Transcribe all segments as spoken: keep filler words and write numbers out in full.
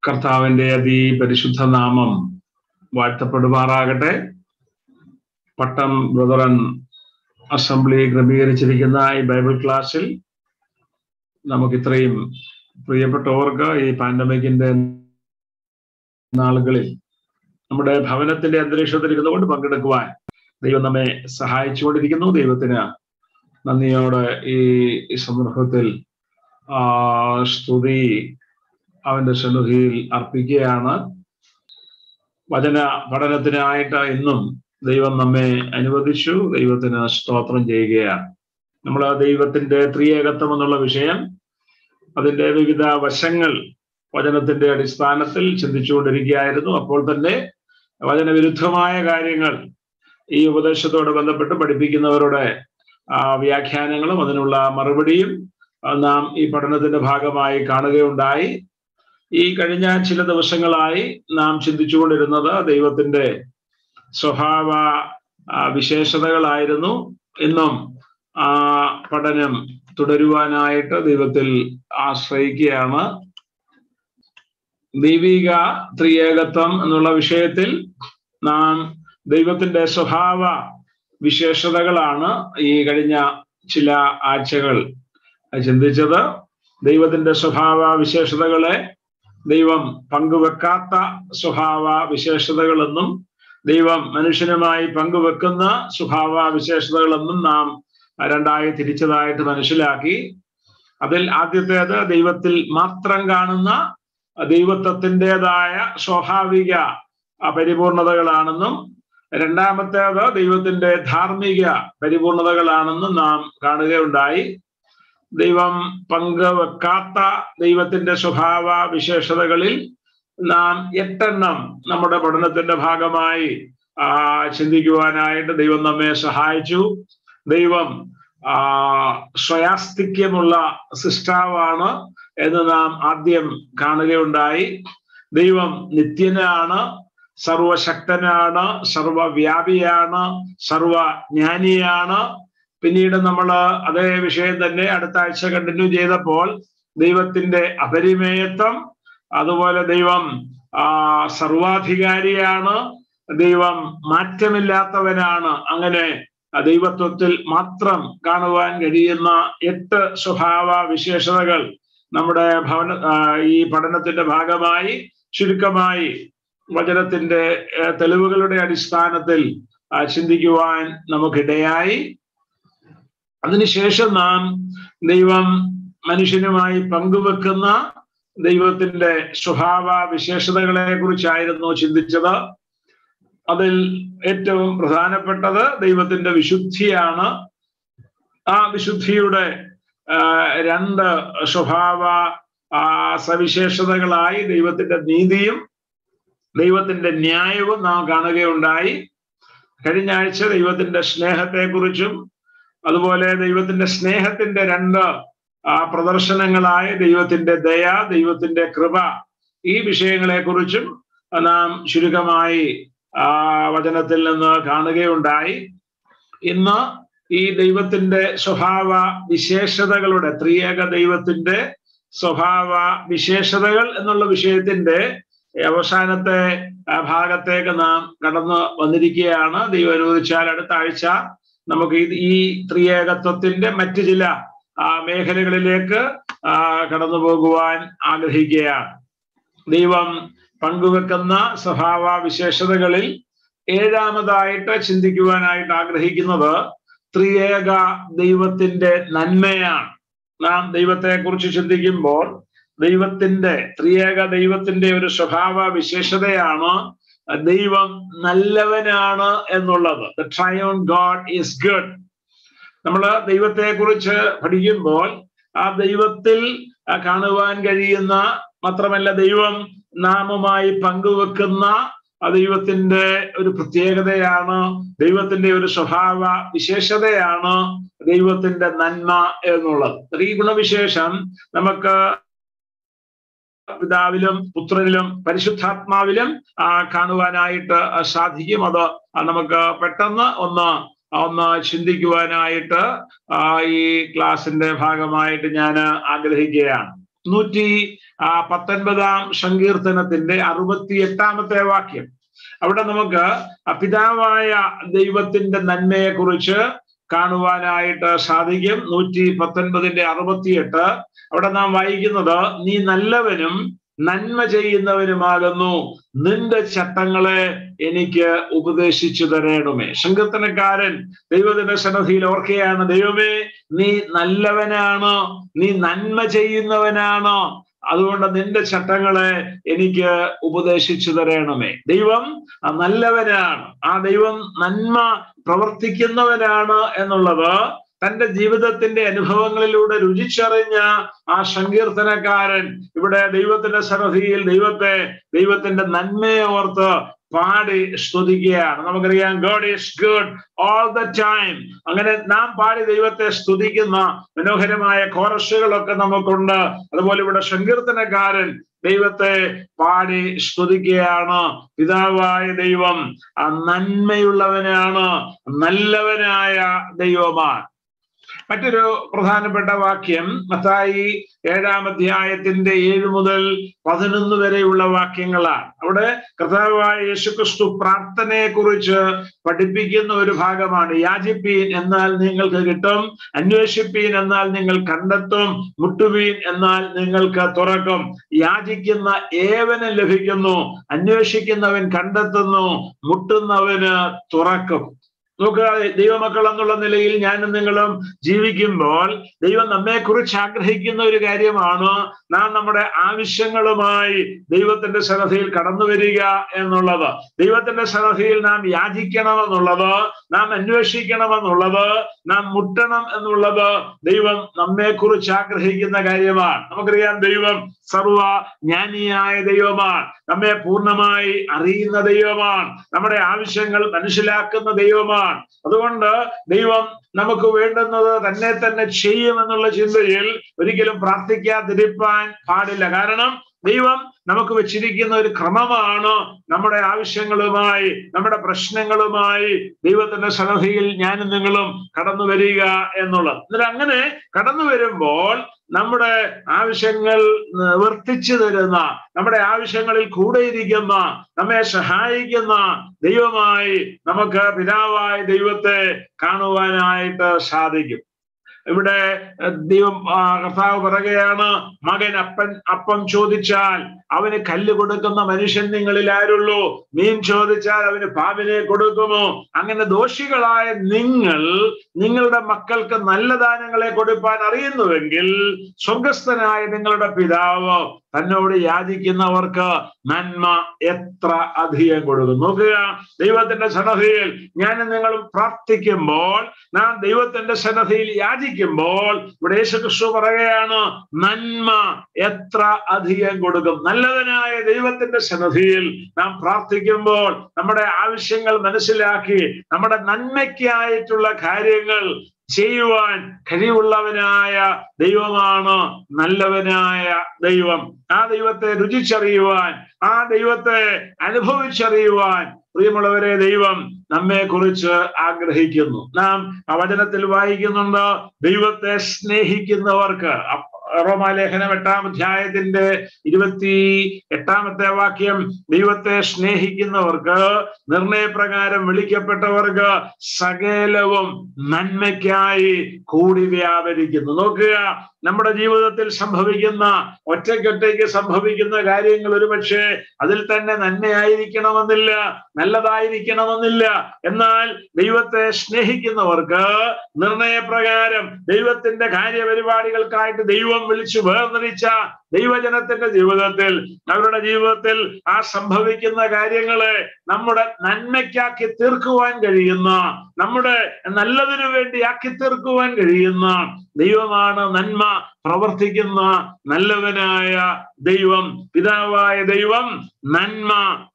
കർത്താവിന്റെ അതിപരിശുദ്ധ നാമം വാഴ്ത്തപ്പെടുമാറാകട്ടെ. പട്ടം ബ്രദറൻ അസംബ്ലി ക്രമീകരിച്ചിരിക്കുന്ന ഈ ബൈബിൾ ക്ലാസ്സിൽ നമുക്ക് ഇത്രയും പ്രിയപ്പെട്ടവർക്ക് ഈ പാൻഡമിക്കിന്റെ നാളുകളിൽ നമ്മുടെ ഭവനത്തിന്റെ അന്തരീക്ഷത്തിൽ ഇരുന്നുകൊണ്ട് പങ്കെടുക്കുവാൻ ദൈവം നമ്മെ സഹായിച്ചുകൊണ്ടിരിക്കുന്നു. ദൈവത്തിന് നന്ദിയോടെ ഈ സന്ദർഭത്തിൽ ആ സ്തുതി അവന്റെ സന്നിധിയിൽ അർപ്പിക്കുകയാണ്. വചന പഠനത്തിനായിട്ട് ഇന്നും ദൈവം നമ്മെ അനുവദിച്ചു. ദൈവത്തിന് സ്തോത്രം ചെയ്യുകയാണ്. നമ്മൾ ദൈവത്തിന്റെ ത്രിയേകത്വം എന്നുള്ള വിഷയം, അതിന്റെ വിവിധ വശങ്ങൾ വചനത്തിന്റെ അടിസ്ഥാനത്തിൽ ചിന്തിച്ചുകൊണ്ടിരിക്കുകയായിരുന്നു. അപ്പോൾ തന്നെ വചനവിരുദ്ധമായ കാര്യങ്ങൾ ഈ ഉപദേശത്തോട് ബന്ധപ്പെട്ട് പഠിപ്പിക്കുന്നവരുടെ ആ വ്യാഖ്യാനങ്ങളും അതിനുള്ള മറുപടിയും നാം ഈ പഠനത്തിന്റെ ഭാഗമായി കാണുകയുണ്ടായി. ഈ കഴിഞ്ഞ ചില ദിവസങ്ങളായി നാം ചിന്തിച്ചുകൊണ്ടിരുന്നത് ദൈവത്തിന്റെ സ്വഭാവ വിശേഷതകളായിരുന്നു. ഇന്നും ആ പഠനം തുടരുവാനായിട്ട് ദൈവത്തിൽ ആശ്രയിക്കുകയാണ്. ദൈവിക ത്രിയേകത്വം എന്നുള്ള വിഷയത്തിൽ നാം ദൈവത്തിന്റെ സ്വഭാവ വിശേഷതകളാണ് ഈ കഴിഞ്ഞ ചില ആഴ്ചകൾ ചിന്തിച്ചത്. ദൈവത്തിന്റെ സ്വഭാവ വിശേഷതകളെ ദൈവം പങ്കുവെക്കാത്ത സ്വഭാവ വിശേഷതകളെന്നും ദൈവം മനുഷ്യനുമായി പങ്കുവെക്കുന്ന സ്വഭാവ വിശേഷതകളെന്നും നാം രണ്ടായി തിരിച്ചതായിട്ട് മനസ്സിലാക്കി. അതിൽ ആദ്യത്തേത് ദൈവത്തിൽ മാത്രം കാണുന്ന ദൈവത്വത്തിൻ്റെതായ സ്വാഭാവിക പരിപൂർണതകളാണെന്നും രണ്ടാമത്തേത് ദൈവത്തിന്റെ ധാർമ്മിക പരിപൂർണതകളാണെന്നും നാം കാണുകയുണ്ടായി. ദൈവം പങ്കുവെക്കാത്ത ദൈവത്തിന്റെ സ്വഭാവ വിശേഷതകളിൽ നാം എട്ടെണ്ണം നമ്മുടെ പഠനത്തിന്റെ ഭാഗമായി ആ ചിന്തിക്കുവാനായിട്ട് ദൈവം നമ്മെ സഹായിച്ചു. ദൈവം ആ സ്വയാസ്തിക്യമുള്ള സൃഷ്ടാവാണ് എന്ന് നാം ആദ്യം കാണുകയുണ്ടായി. ദൈവം നിത്യനാണ്, സർവശക്തനാണ്, സർവവ്യാപിയാണ്, സർവജ്ഞാനിയാണ്. പിന്നീട് നമ്മൾ അതേ വിഷയം തന്നെ അടുത്ത ആഴ്ച കണ്ടിന്യൂ ചെയ്തപ്പോൾ ദൈവത്തിന്റെ അപരിമേയത്വം, അതുപോലെ ദൈവം ആ സർവാധികാരിയാണ്, ദൈവം മാറ്റമില്ലാത്തവനാണ്. അങ്ങനെ ദൈവത്വത്തിൽ മാത്രം കാണുവാൻ കഴിയുന്ന എട്ട് സ്വഭാവ വിശേഷതകൾ നമ്മുടെ ഭവന ഈ പഠനത്തിന്റെ ഭാഗമായി ചുരുക്കമായി വചനത്തിന്റെ തെളിവുകളുടെ അടിസ്ഥാനത്തിൽ ചിന്തിക്കുവാൻ നമുക്കിടയായി. അതിനുശേഷം നാം ദൈവം മനുഷ്യനുമായി പങ്കുവെക്കുന്ന ദൈവത്തിന്റെ സ്വഭാവ വിശേഷതകളെ കുറിച്ചായിരുന്നു ചിന്തിച്ചത്. അതിൽ ഏറ്റവും പ്രധാനപ്പെട്ടത് ദൈവത്തിന്റെ വിശുദ്ധിയാണ്. ആ വിശുദ്ധിയുടെ രണ്ട് സ്വഭാവ സവിശേഷതകളായി ദൈവത്തിന്റെ നീതിയും ദൈവത്തിന്റെ ന്യായവും നാം കാണുകയുണ്ടായി. കഴിഞ്ഞ ആഴ്ച ദൈവത്തിന്റെ സ്നേഹത്തെക്കുറിച്ചും അതുപോലെ ദൈവത്തിന്റെ സ്നേഹത്തിന്റെ രണ്ട് ആ പ്രദർശനങ്ങളായ ദൈവത്തിന്റെ ദയ, ദൈവത്തിന്റെ കൃപ, ഈ വിഷയങ്ങളെ കുറിച്ചും നാം ചുരുക്കമായി ആ വചനത്തിൽ നിന്ന് കാണുകയുണ്ടായി. ഇന്ന് ഈ ദൈവത്തിന്റെ സ്വഭാവ വിശേഷതകളുടെ, ത്രിയേക ദൈവത്തിന്റെ സ്വഭാവ വിശേഷതകൾ എന്നുള്ള വിഷയത്തിന്റെ അവസാനത്തെ ഭാഗത്തേക്ക് നാം കടന്നു വന്നിരിക്കുകയാണ്. ദൈവം അനുവദിച്ചാൽ അടുത്ത ആഴ്ച നമുക്ക് ഈ ത്രിയേകത്വത്തിന്റെ മറ്റു ചില മേഖലകളിലേക്ക് കടന്നു പോകുവാൻ ആഗ്രഹിക്കുകയാണ്. ദൈവം പങ്കുവെക്കുന്ന സ്വഭാവ വിശേഷതകളിൽ ഏഴാമതായിട്ട് ചിന്തിക്കുവാനായിട്ട് ആഗ്രഹിക്കുന്നത് ത്രിയേക ദൈവത്തിന്റെ നന്മയാണ്. നാം ദൈവത്തെക്കുറിച്ച് ചിന്തിക്കുമ്പോൾ ദൈവത്തിന്റെ ത്രിയേക ദൈവത്തിന്റെ ഒരു സ്വഭാവ വിശേഷതയാണ് ദൈവം നല്ലവനാണ് എന്നുള്ളത്. The Triune God is good. നമ്മൾ ദൈവത്തെക്കുറിച്ച് പഠിക്കുമ്പോൾ ആ ദൈവത്തിൽ കാണുവാൻ കഴിയുന്ന, മാത്രമല്ല ദൈവം നാമുമായി പങ്കുവെക്കുന്ന ആ ദൈവത്തിന്റെ ഒരു പ്രത്യേകതയാണ്, ദൈവത്തിന്റെ ഒരു സ്വഭാവ വിശേഷതയാണ് ദൈവത്തിന്റെ നന്മ എന്നുള്ളത്. ഈ ഗുണവിശേഷം നമുക്ക് പിതാവിലും പുത്രനിലും പരിശുദ്ധാത്മാവിലും ആ കാണുവാനായിട്ട് സാധിക്കും. അത് നമുക്ക് പെട്ടെന്ന് ഒന്ന് ഒന്ന് ചിന്തിക്കുവാനായിട്ട് ഈ ക്ലാസിന്റെ ഭാഗമായിട്ട് ഞാൻ ആഗ്രഹിക്കുകയാണ്. നൂറ്റി ആ പത്തൊൻപതാം സങ്കീർത്തനത്തിന്റെ അറുപത്തി എട്ടാമത്തെ വാക്യം. അവിടെ നമുക്ക് പിതാവായ ദൈവത്തിന്റെ നന്മയെ കുറിച്ച് കാണുവാനായിട്ട് സാധിക്കും. നൂറ്റി പത്തൊൻപതിന്റെ അറുപത്തിയെട്ട് അവിടെ നാം വായിക്കുന്നത്, നീ നല്ലവനും നന്മ ചെയ്യുന്നവനുമാകുന്നു, നിന്റെ ചട്ടങ്ങളെ എനിക്ക് ഉപദേശിച്ചു തരണമേ. സങ്കീർത്തനക്കാരൻ ദൈവത്തിന്റെ സന്നിധിയിൽ ഓർക്കുകയാണ്, ദൈവമേ നീ നല്ലവനാണ്, നീ നന്മ ചെയ്യുന്നവനാണ്, അതുകൊണ്ട് നിന്റെ ചട്ടങ്ങളെ എനിക്ക് ഉപദേശിച്ചു തരണമേ. ദൈവം നല്ലവനാണ്, ആ ദൈവം നന്മ പ്രവർത്തിക്കുന്നവനാണ് എന്നുള്ളത് തന്റെ ജീവിതത്തിന്റെ അനുഭവങ്ങളിലൂടെ രുചിച്ചറിഞ്ഞ ആ സങ്കീർത്തനക്കാരൻ ഇവിടെ ദൈവത്തിന്റെ സന്നിധിയിൽ ദൈവത്തെ ദൈവത്തിന്റെ നന്മയെ ഓർത്ത് പാടി സ്തുതിക്കുകയാണ്. നമുക്കറിയാം, God is good all the time. അങ്ങനെ നാം പാടി ദൈവത്തെ സ്തുതിക്കുന്ന മനോഹരമായ കോറസുകളൊക്കെ നമുക്കുണ്ട്. അതുപോലെ ഇവിടെ സങ്കീർത്തനക്കാരൻ ദൈവത്തെ പാടി സ്തുതിക്കുകയാണ്. പിതാവായ ദൈവം ആ നന്മയുള്ളവനാണ്, നല്ലവനായ ദൈവമാണ്. മറ്റൊരു പ്രധാനപ്പെട്ട വാക്യം മത്തായി ഏഴാം അധ്യായത്തിന്റെ ഏഴ് മുതൽ പതിനൊന്ന് വരെയുള്ള വാക്യങ്ങളാണ്. അവിടെ കർത്താവായ യേശുക്രിസ്തു പ്രാർത്ഥനയെ കുറിച്ച് പഠിപ്പിക്കുന്ന ഒരു ഭാഗമാണ്. യാചിപ്പീൻ എന്നാൽ നിങ്ങൾക്ക് കിട്ടും, അന്വേഷിപ്പീൻ എന്നാൽ നിങ്ങൾ കണ്ടെത്തും, മുട്ടുവീൻ എന്നാൽ നിങ്ങൾക്ക് തുറക്കും. യാചിക്കുന്ന ഏവന് ലഭിക്കുന്നു, അന്വേഷിക്കുന്നവൻ കണ്ടെത്തുന്നു, മുട്ടുന്നവന് തുറക്കും. നോക്കുക, ദൈവമക്കൾ എന്നുള്ള നിലയിൽ ഞാനും നിങ്ങളും ജീവിക്കുമ്പോൾ ദൈവം നമ്മെ കുറിച്ച് ആഗ്രഹിക്കുന്ന ഒരു കാര്യമാണ് നാം നമ്മുടെ ആവശ്യങ്ങളുമായി ദൈവത്തിന്റെ സന്നിധിയിൽ കടന്നു വരിക എന്നുള്ളത്. ദൈവത്തിന്റെ സന്നിധിയിൽ നാം യാചിക്കണമെന്നുള്ളത്, നാം അന്വേഷിക്കണമെന്നുള്ളത്, നാം മുട്ടണം എന്നുള്ളത് ദൈവം നമ്മെ കുറിച്ച് ആഗ്രഹിക്കുന്ന കാര്യമാണ്. നമുക്കറിയാം, ദൈവം സർവ ജ്ഞാനിയായ ദൈവമാണ്, നമ്മെ പൂർണ്ണമായി അറിയുന്ന ദൈവമാണ്, നമ്മുടെ ആവശ്യങ്ങൾ മനസ്സിലാക്കുന്ന ദൈവമാണ്. അതുകൊണ്ട് ദൈവം നമുക്ക് വേണ്ടുന്നത് തന്നെ തന്നെ ചെയ്യുമെന്നുള്ള ചിന്തയിൽ ഒരിക്കലും പ്രാർത്ഥിക്കാതിരിപ്പാൻ പാടില്ല. കാരണം ദൈവം നമുക്ക് വെച്ചിരിക്കുന്ന ഒരു ക്രമമാണ് നമ്മുടെ ആവശ്യങ്ങളുമായി, നമ്മുടെ പ്രശ്നങ്ങളുമായി ദൈവത്തിന്റെ സന്നിധിയിൽ ഞാനും നിങ്ങളും കടന്നു വരിക എന്നുള്ളത്. എന്നിട്ട് അങ്ങനെ കടന്നു വരുമ്പോൾ നമ്മുടെ ആവശ്യങ്ങൾ നിവർത്തിച്ചു തരുന്ന, നമ്മുടെ ആവശ്യങ്ങളിൽ കൂടെയിരിക്കുന്ന, നമ്മെ സഹായിക്കുന്ന ദൈവമായി നമുക്ക് പിതാവായ ദൈവത്തെ കാണുവാനായിട്ട് സാധിക്കും. ഇവിടെ ദൈവം കർത്താവ് പറയുകയാണ്, മകൻ അപ്പൻ അപ്പം ചോദിച്ചാൽ അവന് കല്ല് കൊടുക്കുന്ന മനുഷ്യൻ നിങ്ങളിൽ ആരുള്ളൂ? മീൻ ചോദിച്ചാൽ അവന് പാമ്പിനെ കൊടുക്കുമോ? അങ്ങനെ ദോഷികളായ നിങ്ങൾ നിങ്ങളുടെ മക്കൾക്ക് നല്ല ദാനങ്ങളെ കൊടുപ്പാൻ അറിയുന്നുവെങ്കിൽ സ്വർഗസ്ഥനായ നിങ്ങളുടെ പിതാവ് തന്നോട് യാചിക്കുന്നവർക്ക് നന്മ എത്ര അധികം കൊടുക്കും. നോക്കുക, ദൈവത്തിന്റെ സന്നിധിയിൽ ഞാനും നിങ്ങളും പ്രാർത്ഥിക്കുമ്പോൾ, നാം ദൈവത്തിന്റെ സന്നിധിയിൽ യാചിക്കുമ്പോൾ ഇവിടെ യേശുക്രിസ്തു പറയുകയാണ്, നന്മ എത്ര അധികം കൊടുക്കും. നല്ലവനായ ദൈവത്തിന്റെ സന്നിധിയിൽ നാം പ്രാർത്ഥിക്കുമ്പോൾ നമ്മുടെ ആവശ്യങ്ങൾ മനസ്സിലാക്കി നമ്മുടെ നന്മയ്ക്കായിട്ടുള്ള കാര്യങ്ങൾ ചെയ്യുവാൻ കഴിവുള്ളവനായ ദൈവമാണ് നല്ലവനായ ദൈവം. ആ ദൈവത്തെ രുചിച്ചറിയുവാൻ, ആ ദൈവത്തെ അനുഭവിച്ചറിയുവാൻ പ്രിയമുള്ളവരെ ദൈവം നമ്മെ കുറിച്ച് ആഗ്രഹിക്കുന്നു. നാം ആ വചനത്തിൽ വായിക്കുന്നുണ്ട്, ദൈവത്തെ സ്നേഹിക്കുന്നവർക്ക്. റോമാലേഖനം എട്ടാം അധ്യായത്തിന്റെ ഇരുപത്തി എട്ടാമത്തെ വാക്യം, ദൈവത്തെ സ്നേഹിക്കുന്നവർക്ക്, നിർണയപ്രകാരം വിളിക്കപ്പെട്ടവർക്ക് സകലവും നന്മയ്ക്കായി കൂടി വ്യാപരിക്കുന്നു. നോക്കുക, നമ്മുടെ ജീവിതത്തിൽ സംഭവിക്കുന്ന, ഒറ്റയ്ക്കൊറ്റയ്ക്ക് സംഭവിക്കുന്ന കാര്യങ്ങൾ ഒരുപക്ഷെ അതിൽ തന്നെ നന്മയായിരിക്കണമെന്നില്ല, നല്ലതായിരിക്കണമെന്നില്ല. എന്നാൽ ദൈവത്തെ സ്നേഹിക്കുന്നവർക്ക് നിർണയപ്രകാരം ദൈവത്തിന്റെ കാര്യപരിപാടികൾക്കായിട്ട് ദൈവം വിളിച്ചു വേർതിരിച്ച ദൈവജനത്തിന്റെ ജീവിതത്തിൽ, അവരുടെ ജീവിതത്തിൽ ആ സംഭവിക്കുന്ന കാര്യങ്ങളെ നമ്മുടെ നന്മയ്ക്കാക്കി തീർക്കുവാൻ കഴിയുന്ന, നമ്മുടെ നല്ലതിനു വേണ്ടി ആക്കി തീർക്കുവാൻ കഴിയുന്ന ദൈവമാണ് നന്മ പ്രവർത്തിക്കുന്ന നല്ലവനായ ദൈവം. പിതാവായ ദൈവം നന്മ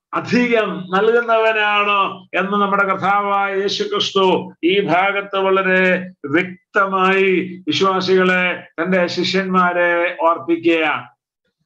അധികം നൽകുന്നവനാണ് എന്ന് നമ്മുടെ കർത്താവായ യേശുക്രിസ്തു ഈ ഭാഗത്ത് വളരെ വ്യക്തമായി വിശ്വാസികളെ, തന്റെ ശിഷ്യന്മാരെ ഓർപ്പിക്കുകയാണ്.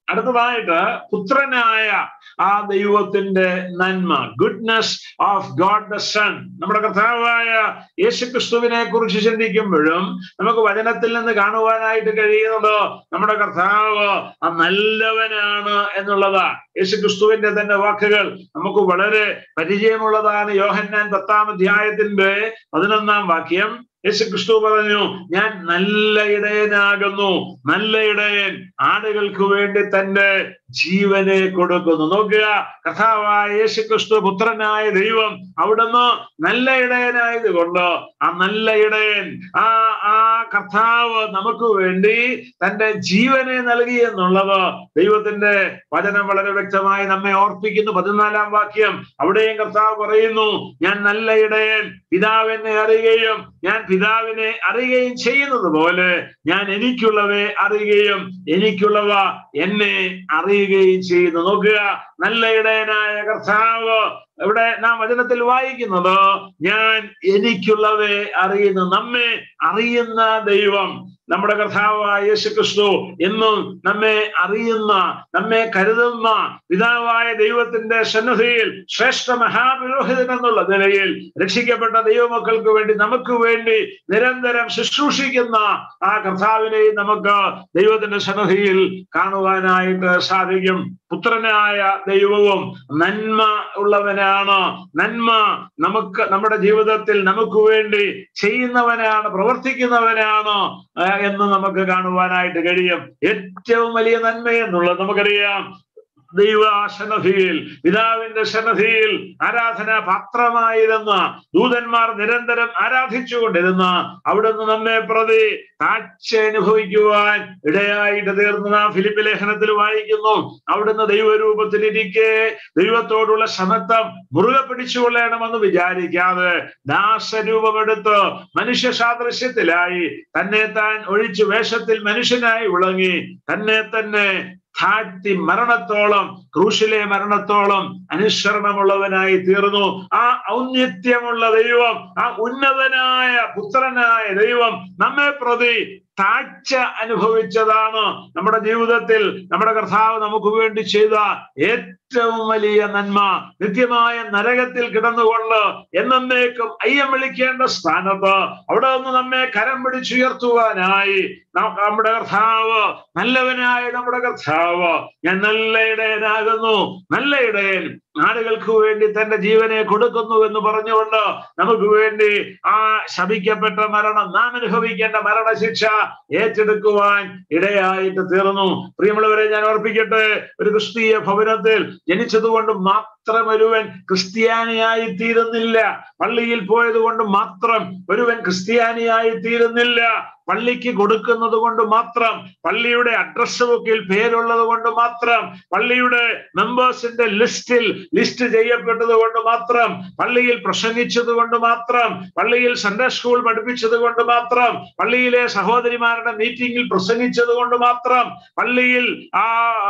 അടുത്തതായിട്ട് പുത്രനായ ആ ദൈവത്തിന്റെ നന്മ, goodness of God the son. നമ്മുടെ കർത്താവായ യേശുക്രിസ്തുവിനെ കുറിച്ച് ചിന്തിക്കുമ്പോഴും നമുക്ക് വചനത്തിൽ നിന്ന് കാണുവാനായിട്ട് കഴിയുന്നത് നമ്മുടെ കർത്താവ് ആ നല്ലവനാണ് എന്നുള്ളതാ. യേശുക്രിസ്തുവിന്റെ തന്നെ വാക്കുകൾ നമുക്ക് വളരെ പരിചയമുള്ളതാണ്. യോഹന്നാൻ പത്താം അധ്യായത്തിന്റെ പതിനൊന്നാം വാക്യം. യേശുക്രിസ്തു പറഞ്ഞു, ഞാൻ നല്ല ഇടയനാകുന്നു, നല്ല ഇടയൻ ആടുകൾക്ക് വേണ്ടി തന്റെ ജീവനെ കൊടുക്കുന്നു. നോക്കുക, കർത്താവായ യേശുക്രിസ്തു പുത്രനായ ദൈവം അവിടുന്ന് നല്ല ഇടയനായത് കൊണ്ട് ആ നല്ല ഇടയൻ ആ ആ കർത്താവ് നമുക്ക് വേണ്ടി തന്റെ ജീവനെ നൽകി എന്നുള്ളത് ദൈവത്തിന്റെ വചനം വളരെ വ്യക്തമായി നമ്മെ ഓർപ്പിക്കുന്നു. പതിനാലാം വാക്യം, അവിടെയും കർത്താവ് പറയുന്നു, ഞാൻ നല്ല ഇടയൻ, പിതാവിനെ അറിയുകയും ഞാൻ പിതാവിനെ അറിയുകയും ചെയ്യുന്നത് പോലെ ഞാൻ എനിക്കുള്ളവയെ അറിയുകയും എനിക്കുള്ളവ എന്നെ അറിയുകയും ചെയ്യുന്നു. നോക്കുക, നല്ല ഇടയനായ കർത്താവ് ഇവിടെ നാം വചനത്തിൽ വായിക്കുന്നത്, ഞാൻ എനിക്കുള്ളവയെ അറിയുന്നു. നമ്മെ അറിയുന്ന ദൈവം, നമ്മുടെ കർത്താവായ യേശുക്രിസ്തു എന്നും നമ്മെ അറിയുന്ന, നമ്മെ കരുതുന്ന പിതാവായ ദൈവത്തിന്റെ സന്നിധിയിൽ ശ്രേഷ്ഠ മഹാപുരോഹിതൻ എന്നുള്ള നിലയിൽ രക്ഷിക്കപ്പെട്ട ദൈവമക്കൾക്ക് വേണ്ടി നമുക്ക് വേണ്ടി നിരന്തരം ശുശ്രൂഷിക്കുന്ന ആ കർത്താവിനെ നമുക്ക് ദൈവത്തിന്റെ സന്നിധിയിൽ കാണുവാനായിട്ട് സാധിക്കും. പുത്രനായ ദൈവവും നന്മ ഉള്ളവനാണ്. നന്മ നമുക്ക് നമ്മുടെ ജീവിതത്തിൽ നമുക്ക് വേണ്ടി ചെയ്യുന്നവനാണ്, പ്രവർത്തിക്കുന്നവനാണ് എന്ന് നമുക്ക് കാണുവാനായിട്ട് കഴിയും. ഏറ്റവും വലിയ നന്മ എന്നുള്ളത് നമുക്കറിയാം. ദൈവ സന്നിധിയിൽ, പിതാവിന്റെ സന്നിധിയിൽ ആരാധന പാത്രമായിരുന്ന ദൂതന്മാർ നിരന്തരം ആരാധിച്ചുകൊണ്ടിരുന്ന അവിടുന്ന് നമ്മെ പ്രതി താഴ്ച അനുഭവിക്കുവാൻ ഇടയായിട്ട് തീർന്നു. നാം ഫിലിപ്പി ലേഖനത്തിൽ വായിക്കുന്നു, അവിടുന്ന് ദൈവരൂപത്തിലിരിക്കെ ദൈവത്തോടുള്ള സമത്വം മുറുകെ പിടിച്ചുകൊള്ളണമെന്ന് വിചാരിക്കാതെ ദാസരൂപമെടുത്ത് മനുഷ്യ സാദൃശ്യത്തിലായി തന്നെ താൻ ഒഴിച്ചു വേഷത്തിൽ മനുഷ്യനായി വിളങ്ങി തന്നെ തന്നെ താഴ്ത്തി മരണത്തോളം, ക്രൂശിലെ മരണത്തോളം അനുസരണമുള്ളവനായി തീർന്നു. ആ ഔന്നത്യമുള്ള ദൈവം, ആ ഉന്നതനായ പുത്രനായ ദൈവം നമ്മെ പ്രതി താഴ്ച അനുഭവിച്ചതാണ്. നമ്മുടെ ജീവിതത്തിൽ നമ്മുടെ കർത്താവ് നമുക്ക് വേണ്ടി ചെയ്ത ഏറ്റവും വലിയ നന്മ. നിത്യമായ നരകത്തിൽ കിടന്നുകൊണ്ട് എന്നേക്കും അയ്യം വിളിക്കേണ്ട സ്ഥാനത്ത് അവിടെ നിന്ന് നമ്മെ കരം പിടിച്ചുയർത്തുവാനായി നമ്മുടെ കർത്താവ്, നല്ലവനായ നമ്മുടെ കർത്താവ്, ഞാൻ നല്ല ഇടയനാകുന്നു, നല്ല ഇടയൻ ആടുകൾക്ക് വേണ്ടി തന്റെ ജീവനെ കൊടുക്കുന്നു എന്ന് പറഞ്ഞുകൊണ്ട് നമുക്ക് വേണ്ടി ആ ശപിക്കപ്പെട്ട മരണം, നാം അനുഭവിക്കേണ്ട മരണശിക്ഷ ഏറ്റെടുക്കുവാൻ ഇടയായിട്ട് തീർന്നു. പ്രിയമുള്ളവരെ, ഞാൻ ഓർപ്പിക്കട്ടെ, ഒരു ക്രിസ്തീയ ഭവനത്തിൽ ജനിച്ചതുകൊണ്ട് മാത്രം ഒരുവൻ ക്രിസ്ത്യാനിയായി തീരുന്നില്ല. പള്ളിയിൽ പോയത് കൊണ്ട് മാത്രം ഒരുവൻ ക്രിസ്ത്യാനിയായി തീരുന്നില്ല. പള്ളിക്ക് കൊടുക്കുന്നത് കൊണ്ട് മാത്രം, പള്ളിയുടെ അഡ്രസ് ബുക്കിൽ പേരുള്ളത് കൊണ്ട് മാത്രം, പള്ളിയുടെ മെമ്പേഴ്സിന്റെ ലിസ്റ്റിൽ ലിസ്റ്റ് ചെയ്യപ്പെട്ടത് കൊണ്ട് മാത്രം, പള്ളിയിൽ പ്രസംഗിച്ചത് കൊണ്ട് മാത്രം, പള്ളിയിൽ സൺഡേ സ്കൂൾ പഠിപ്പിച്ചത് കൊണ്ട് മാത്രം, പള്ളിയിലെ സഹോദരിമാരുടെ മീറ്റിംഗിൽ പ്രസംഗിച്ചത് കൊണ്ട് മാത്രം, പള്ളിയിൽ ആ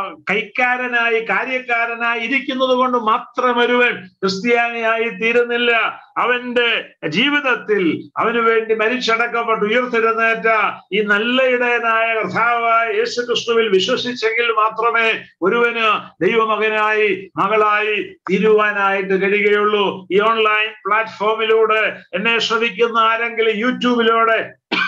കൈക്കാരനായി കാര്യക്കാരനായി ഇരിക്കുന്നത് കൊണ്ട് മാത്രം ഒരുവൻ ക്രിസ്ത്യാനിയായി തീരുന്നില്ല. അവന്റെ ജീവിതത്തിൽ അവന് വേണ്ടി മരിച്ചടക്കപ്പെട്ട് ഉയർത്തെഴുന്നേറ്റ ഈ നല്ല ഇടയനായ കർത്താവായ യേശുക്രിസ്തുവിൽ വിശ്വസിച്ചെങ്കിൽ മാത്രമേ ഒരുവന് ദൈവമകനായി മകളായി തീരുവാനായിട്ട് കഴിയുകയുള്ളൂ. ഈ ഓൺലൈൻ പ്ലാറ്റ്ഫോമിലൂടെ എന്നെ ശ്രവിക്കുന്ന ആരെങ്കിലും, യൂട്യൂബിലൂടെ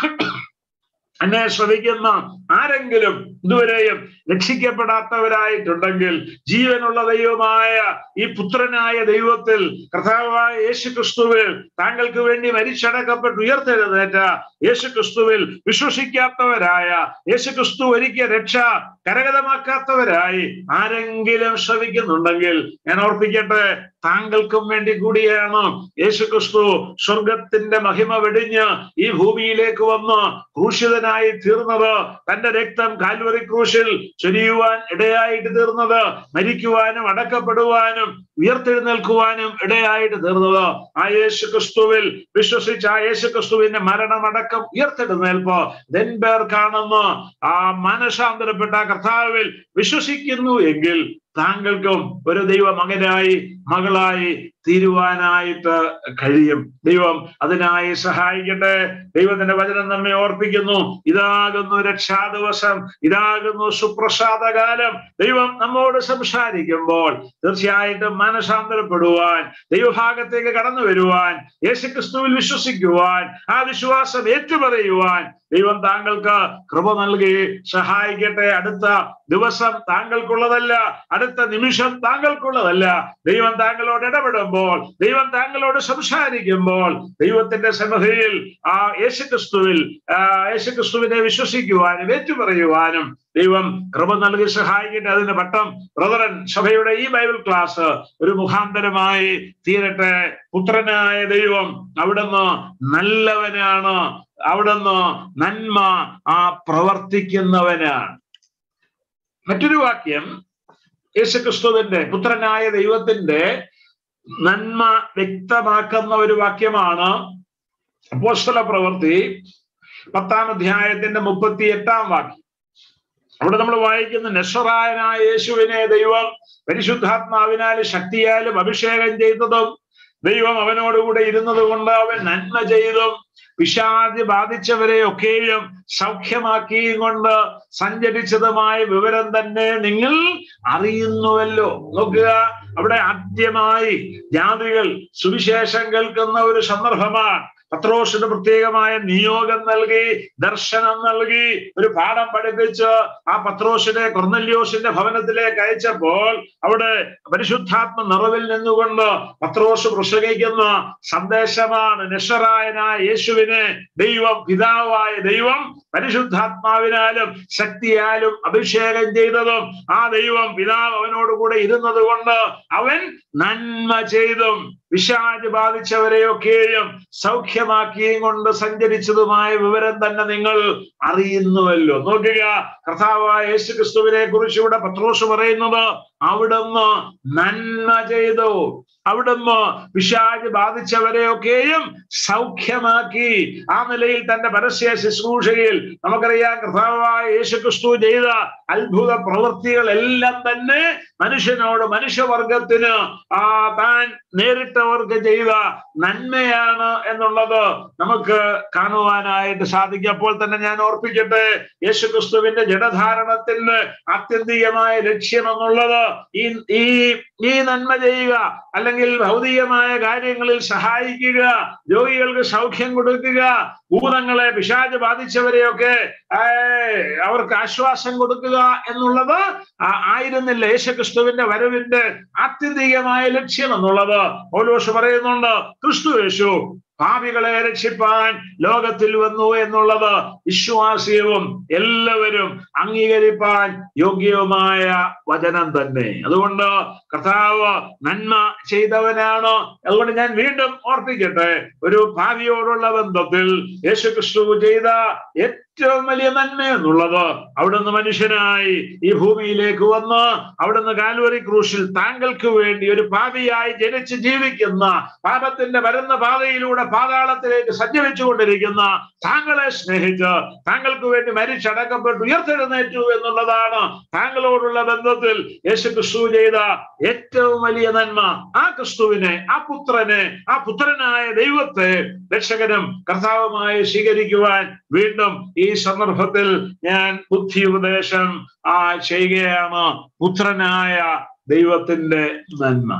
എന്നെ ശ്രവിക്കുന്ന ആരെങ്കിലും ഇതുവരെയും രക്ഷിക്കപ്പെടാത്തവരായിട്ടുണ്ടെങ്കിൽ, ജീവനുള്ള ദൈവമായ ഈ പുത്രനായ ദൈവത്തിൽ, കർത്താവായ യേശുക്രിസ്തുവിൽ താങ്കൾക്ക് വേണ്ടി മരിച്ചടക്കപ്പെട്ട് ഉയർത്തെഴുന്നേറ്റ യേശുക്രിസ്തുവിൽ വിശ്വസിക്കാത്തവരായ, യേശുക്രിസ്തു ഒരുക്കിയ രക്ഷ കരഗതമാക്കാത്തവരായി ആരെങ്കിലും ശ്രവിക്കുന്നുണ്ടെങ്കിൽ ഞാൻ ഓർപ്പിക്കട്ടെ, താങ്കൾക്കും വേണ്ടി കൂടിയാണ് യേശുക്രിസ്തു സ്വർഗത്തിന്റെ മഹിമ വെടിഞ്ഞ് ഈ ഭൂമിയിലേക്ക് വന്ന് ക്രൂശിതനായി തീർന്നത്. തന്റെ രക്തം കാൽവറി ക്രൂശിൽ ചൊരിയുവാൻ ഇടയായിട്ട് തീർന്നത്, മരിക്കുവാനും അടക്കപ്പെടുവാനും ഉയർത്തെഴുന്നേൽക്കുവാനും ഇടയായിട്ട് തീർന്നത്. ആ യേശുക്രിസ്തുവിൽ വിശ്വസിച്ച ആ യേശുക്രിസ്തുവിന്റെ മരണമടക്കം ഉയർത്തെഴുന്നേൽപ്പ് ദൻപേർ കാണുന്നു. ആ മാനസാന്തരപ്പെട്ട കർത്താവിൽ വിശ്വസിക്കുന്നു എങ്കിൽ താങ്കൾക്കും ഒരു ദൈവ മകനായി മകളായി തീരുവാനായിട്ട് കഴിയും. ദൈവം അതിനായി സഹായിക്കട്ടെ. ദൈവത്തിന്റെ വചനം നമ്മെ ഓർപ്പിക്കുന്നു, ഇതാകുന്നു രക്ഷാദിവസം, ഇതാകുന്നു സുപ്രസാദകാലം. ദൈവം നമ്മോട് സംസാരിക്കുമ്പോൾ തീർച്ചയായിട്ടും മനസാന്തരപ്പെടുവാൻ, ദൈവഭാഗത്തേക്ക് കടന്നു വരുവാൻ, യേശുക്രിസ്തുവിൽ വിശ്വസിക്കുവാൻ, ആ വിശ്വാസം ഏറ്റുപറയുവാൻ ദൈവം താങ്കൾക്ക് കൃപ നൽകി സഹായിക്കട്ടെ. അടുത്ത ദിവസം താങ്കൾക്കുള്ളതല്ല, അടുത്ത നിമിഷം താങ്കൾക്കുള്ളതല്ല. ദൈവം താങ്കളോട് ഇടപെടുമ്പോൾ, ദൈവം താങ്കളോട് സംസാരിക്കുമ്പോൾ ദൈവത്തിന്റെ സന്നിധിയിൽ ആ യേശുക്രിസ്തുവിൽ ആ യേശുക്രിസ്തുവിനെ വിശ്വസിക്കുവാനും ഏറ്റുപറയുവാനും ദൈവം കൃപ നൽകി സഹായിക്കട്ടെ. അതിന് പട്ടം ബ്രദറൻ സഭയുടെ ഈ ബൈബിൾ ക്ലാസ് ഒരു മുഖാന്തരമായി തീരട്ടെ. പുത്രനായ ദൈവം അവിടുന്ന് നല്ലവനാണ്, അവിടുന്ന് നന്മ ആ പ്രവർത്തിക്കുന്നവനാണ്. മറ്റൊരു വാക്യം യേശുക്രിസ്തുവിന്റെ പുത്രനായ ദൈവത്തിന്റെ നന്മ വ്യക്തമാക്കുന്ന ഒരു വാക്യമാണ് അപ്പോസ്തല പ്രവൃത്തി പത്താം അധ്യായത്തിന്റെ മുപ്പത്തി എട്ടാം വാക്യം. അവിടെ നമ്മൾ വായിക്കുന്ന നസറായനായ യേശുവിനെ ദൈവം പരിശുദ്ധാത്മാവിനാൽ ശക്തിയാലും അഭിഷേകം ചെയ്തതും ദൈവം അവനോടുകൂടെ ഇരുന്നത് കൊണ്ട് അവൻ നന്മ ചെയ്തും പിശാച് ബാധിച്ചവരെ ഒക്കെയും സൗഖ്യമാക്കിയും കൊണ്ട് സഞ്ചരിച്ചതുമായ വിവരം തന്നെ നിങ്ങൾ അറിയുന്നുവല്ലോ. നോക്കുക, അവിടെ ആദ്യമായി ജാതികൾ സുവിശേഷം കേൾക്കുന്ന ഒരു സന്ദർഭമാണ്. പത്രോസിന് പ്രത്യേകമായ നിയോഗം നൽകി, ദർശനം നൽകി, ഒരു പാഠം പഠിപ്പിച്ച് ആ പത്രോസിനെ കൊർന്നല്യോസിന്റെ ഭവനത്തിലേക്ക് അയച്ചപ്പോൾ അവിടെ പരിശുദ്ധാത്മ നിറവിൽ നിന്നുകൊണ്ട് പത്രോസ് പ്രസംഗിക്കുന്ന സന്ദേശമാണ് നസറായനായ യേശുവിനെ ദൈവം, പിതാവായ ദൈവം പരിശുദ്ധാത്മാവിനാലും ശക്തിയാലും അഭിഷേകം ചെയ്തതും ആ ദൈവം പിതാവ് അവനോടുകൂടെ ഇരുന്നത് കൊണ്ട് അവൻ നന്മ ചെയ്തും പിശാച് ബാധിച്ചവരെയൊക്കെയും സൗഖ്യമാക്കിയും കൊണ്ട് സഞ്ചരിച്ചതുമായ വിവരം തന്നെ നിങ്ങൾ അറിയുന്നുവല്ലോ. നോക്കുക, കർത്താവായ യേശുക്രിസ്തുവിനെ കുറിച്ച് ഇവിടെ പത്രോസ് പറയുന്നത് അവിടുന്ന് നന്മ ചെയ്തു, അവിടുന്ന് പിശാച് ബാധിച്ചവരെയൊക്കെയും സൗഖ്യമാക്കി. ആ നിലയിൽ തന്റെ പരസ്യ ശുശ്രൂഷയിൽ നമുക്കറിയാം കർത്താവായ യേശുക്രിസ്തു ചെയ്ത അത്ഭുത പ്രവൃത്തികളെല്ലാം തന്നെ മനുഷ്യനോട്, മനുഷ്യവർഗത്തിന് ആ താൻ നേരിട്ടവർക്ക് ചെയ്ത നന്മയാണ് എന്നുള്ളത് നമുക്ക് കാണുവാനായിട്ട് സാധിക്കും. അപ്പോൾ തന്നെ ഞാൻ ഓർപ്പിക്കട്ടെ, യേശുക്രിസ്തുവിന്റെ ജഡധാരണത്തിന്റെ ആത്യന്തികമായ ലക്ഷ്യം എന്നുള്ളത് ഈ ഈ ഈ നന്മ ചെയ്യുക, അല്ലെങ്കിൽ ഭൗതികമായ കാര്യങ്ങളിൽ സഹായിക്കുക, രോഗികൾക്ക് സൗഖ്യം കൊടുക്കുക, ഭൂതങ്ങളെ പിശാച് ബാധിച്ചവരെയൊക്കെ അവർക്ക് ആശ്വാസം കൊടുക്കുക എന്നുള്ളത് ആയിരുന്നില്ല യേശുക്രിസ്തുവിന്റെ വരവിന്റെ ആത്യന്തികമായ ലക്ഷ്യം എന്നുള്ളത് പൗലോസ് പറയുന്നുണ്ട്. ക്രിസ്തു യേശു പാപികളെ രക്ഷിപ്പാൻ ലോകത്തിൽ വന്നു എന്നുള്ളത് വിശ്വാസ്യവും എല്ലാവരും അംഗീകരിപ്പാൻ യോഗ്യവുമായ വചനം തന്നെ. അതുകൊണ്ട് കർത്താവ് നന്മ ചെയ്തവനാണ്. അതുകൊണ്ട് ഞാൻ വീണ്ടും ഓർപ്പിക്കട്ടെ, ഒരു പാപിയോടുള്ള ബന്ധത്തിൽ യേശുക്രിസ്തു ചെയ്ത ഏറ്റവും വലിയ നന്മ എന്നുള്ളത് അവിടുന്ന് മനുഷ്യനായി ഈ ഭൂമിയിലേക്ക് വന്ന് അവിടുന്ന് കാൽവറി ക്രൂശിൽ താങ്കൾക്ക് വേണ്ടി ഒരു പാപിയായി ജനിച്ച് ജീവിക്കുന്ന, പാപത്തിന്റെ പരന്ന പാതയിലൂടെ പാതാളത്തിലേക്ക് സഞ്ചരിച്ചു കൊണ്ടിരിക്കുന്ന താങ്കളെ സ്നേഹിച്ച് താങ്കൾക്ക് വേണ്ടി മരിച്ചടക്കപ്പെട്ട് ഉയർത്തെഴുന്നേറ്റു എന്നുള്ളതാണ് താങ്കളോടുള്ള ബന്ധത്തിൽ യേശുക്രിസ്തു ചെയ്ത ഏറ്റവും വലിയ നന്മ. ആ ക്രിസ്തുവിനെ, ആ പുത്രനെ, ആ പുത്രനായ ദൈവത്തെ രക്ഷകനും കർത്താവുമായി സ്വീകരിക്കുവാൻ വീണ്ടും ഈ സന്ദർഭത്തിൽ ഞാൻ ബുദ്ധി ഉപദേശം ആ ചെയ്യുകയാണ്. പുത്രനായ ദൈവത്തിന്റെ നന്മ.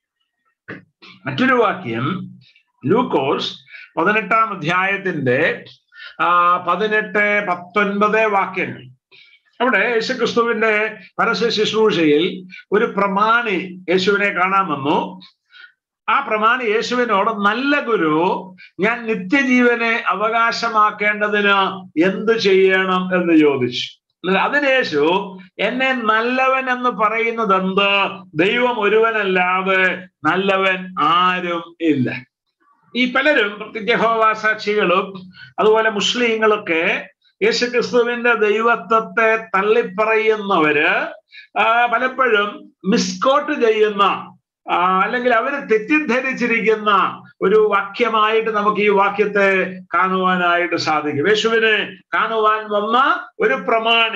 മറ്റൊരു വാക്യം ലൂക്കോസ് പതിനെട്ടാം അധ്യായത്തിന്റെ ആ പതിനെട്ട് പത്തൊൻപത് വാക്യങ്ങൾ. അവിടെ യേശുക്രിസ്തുവിന്റെ പരസ്യ ശുശ്രൂഷയിൽ ഒരു പ്രമാണി യേശുവിനെ കാണാൻ വന്നു. ആ പ്രമാണി യേശുവിനോട്, നല്ല ഗുരു, ഞാൻ നിത്യജീവനെ അവകാശമാക്കേണ്ടതിന് എന്ത് ചെയ്യണം എന്ന് ചോദിച്ചു. അതിന് യേശു, എന്നെ നല്ലവൻ എന്ന് പറയുന്നത് എന്ത്? ദൈവം ഒരുവനല്ലാതെ നല്ലവൻ ആരും ഇല്ല. ഈ പലരും, പ്രത്യേക യഹോവ സാക്ഷികളും അതുപോലെ മുസ്ലിങ്ങളൊക്കെ യേശുക്രിസ്തുവിന്റെ ദൈവത്വത്തെ തള്ളിപ്പറയുന്നവര് പലപ്പോഴും മിസ്കോട്ട് ചെയ്യുന്ന അല്ലെങ്കിൽ അവര് തെറ്റിദ്ധരിച്ചിരിക്കുന്ന ഒരു വാക്യമായിട്ട് നമുക്ക് ഈ വാക്യത്തെ കാണുവാനായിട്ട് സാധിക്കും. യേശുവിനെ കാണുവാൻ വന്ന ഒരു പ്രമാണി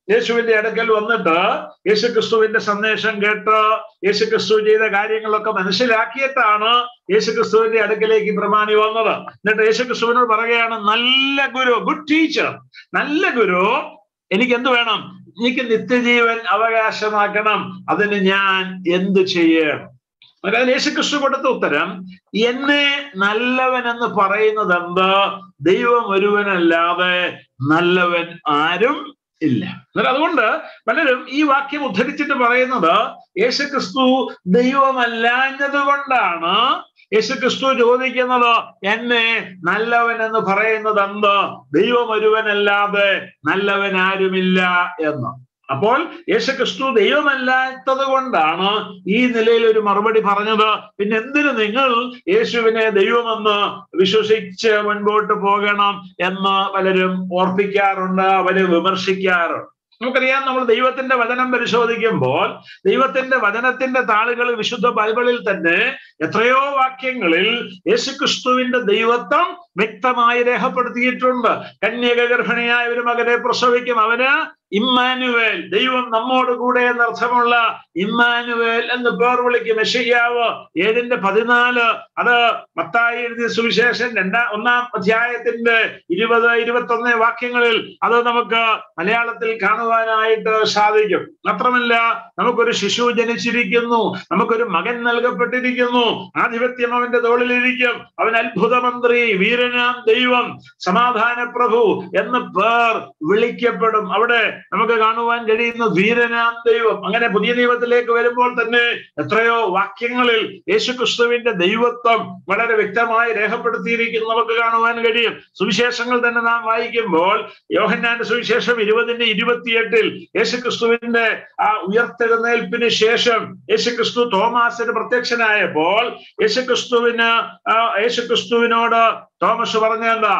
യേശുവിന്റെ അടുക്കൽ വന്നിട്ട് യേശുക്രിസ്തുവിന്റെ സന്ദേശം കേട്ട് യേശുക്രിസ്തു ചെയ്ത കാര്യങ്ങളൊക്കെ മനസ്സിലാക്കിയിട്ടാണ് യേശുക്രിസ്തുവിന്റെ അടുക്കലേക്ക് പ്രമാണി വന്നത്. എന്നിട്ട് യേശുക്രിസ്തുവിനോട് പറയുകയാണ്, നല്ല ഗുരു, ഗുഡ് ടീച്ചർ, നല്ല ഗുരു, എനിക്ക് എന്ത് വേണം? എനിക്ക് നിത്യജീവൻ അവകാശമാക്കണം. അതിന് ഞാൻ എന്ത് ചെയ്യണം? അതായത് യേശുക്രിസ്തു കൊടുത്ത ഉത്തരം, എന്നെ നല്ലവൻ എന്ന് പറയുന്നത് എന്ത്? ദൈവം ഒരുവനല്ലാതെ നല്ലവൻ ആരും ഇല്ല. എന്നാൽ അതുകൊണ്ട് പലരും ഈ വാക്യം ഉദ്ധരിച്ചിട്ട് പറയുന്നത് യേശുക്രിസ്തു ദൈവമല്ലാഞ്ഞത് കൊണ്ടാണ് യേശുക്രിസ്തു ചോദിക്കുന്നത്, എന്നെ നല്ലവൻ എന്ന് പറയുന്നത് എന്ത്? ദൈവം ഒരുവനല്ലാതെ നല്ലവൻ ആരുമില്ല എന്ന്. അപ്പോൾ യേശുക്രിസ്തു ദൈവമല്ലാത്തത് കൊണ്ടാണ് ഈ നിലയിൽ ഒരു മറുപടി പറഞ്ഞത്. പിന്നെ എന്തിനു നിങ്ങൾ യേശുവിനെ ദൈവമെന്ന് വിശ്വസിച്ച് മുൻപോട്ട് പോകണം എന്ന് പലരും ഓർപ്പിക്കാറുണ്ട്, അവര് വിമർശിക്കാറുണ്ട്. നമുക്കറിയാം, നമ്മൾ ദൈവത്തിന്റെ വചനം പരിശോധിക്കുമ്പോൾ ദൈവത്തിന്റെ വചനത്തിന്റെ താളുകൾ വിശുദ്ധ ബൈബിളിൽ തന്നെ എത്രയോ വാക്യങ്ങളിൽ യേശുക്രിസ്തുവിന്റെ ദൈവത്വം വ്യക്തമായി രേഖപ്പെടുത്തിയിട്ടുണ്ട്. കന്യക ഗർഭിണിയായ ഒരു മകനെ പ്രസവിക്കും, അവന് ഇമ്മാനുവേൽ, ദൈവം നമ്മോട് കൂടെ എന്നർത്ഥമുള്ള ഇമ്മാനുവേൽ എന്ന് പേർ വിളിക്കും. യെശയ്യാവ് ഏഴിന്റെ പതിനാല്, അത് മത്തായി എഴുതിയ സുവിശേഷം രണ്ടാം ഒന്നാം അധ്യായത്തിന്റെ ഇരുപത് ഇരുപത്തൊന്ന് വാക്യങ്ങളിൽ അത് നമുക്ക് മലയാളത്തിൽ കാണുവാനായിട്ട് സാധിക്കും. മാത്രമല്ല, നമുക്കൊരു ശിശു ജനിച്ചിരിക്കുന്നു, നമുക്കൊരു മകൻ നൽകപ്പെട്ടിരിക്കുന്നു, ആധിപത്യം അവന്റെ തോളിലിരിക്കും, അവൻ അത്ഭുത മന്ത്രി, വീരനാം ദൈവം, സമാധാന പ്രഭു എന്ന് പേർ വിളിക്കപ്പെടും. അവിടെ നമുക്ക് കാണുവാൻ കഴിയുന്ന വീരനാം ദൈവം. അങ്ങനെ പുതിയ നിയമത്തിലേക്ക് വരുമ്പോൾ തന്നെ എത്രയോ വാക്യങ്ങളിൽ യേശുക്രിസ്തുവിന്റെ ദൈവത്വം വളരെ വ്യക്തമായി രേഖപ്പെടുത്തിയിരിക്കുന്നു നമുക്ക് കാണുവാൻ കഴിയും. സുവിശേഷങ്ങൾ തന്നെ നാം വായിക്കുമ്പോൾ യോഹന്നാന്റെ സുവിശേഷം ഇരുപതിന്റെ ഇരുപത്തിയെട്ടിൽ യേശുക്രിസ്തുവിന്റെ ആ ഉയർത്തെഴുന്നേൽപ്പിന് ശേഷം യേശുക്രിസ്തു തോമാസിന് പ്രത്യക്ഷനായപ്പോൾ യേശുക്രിസ്തുവിന് യേശുക്രിസ്തുവിനോട് തോമസ് പറഞ്ഞെന്താ?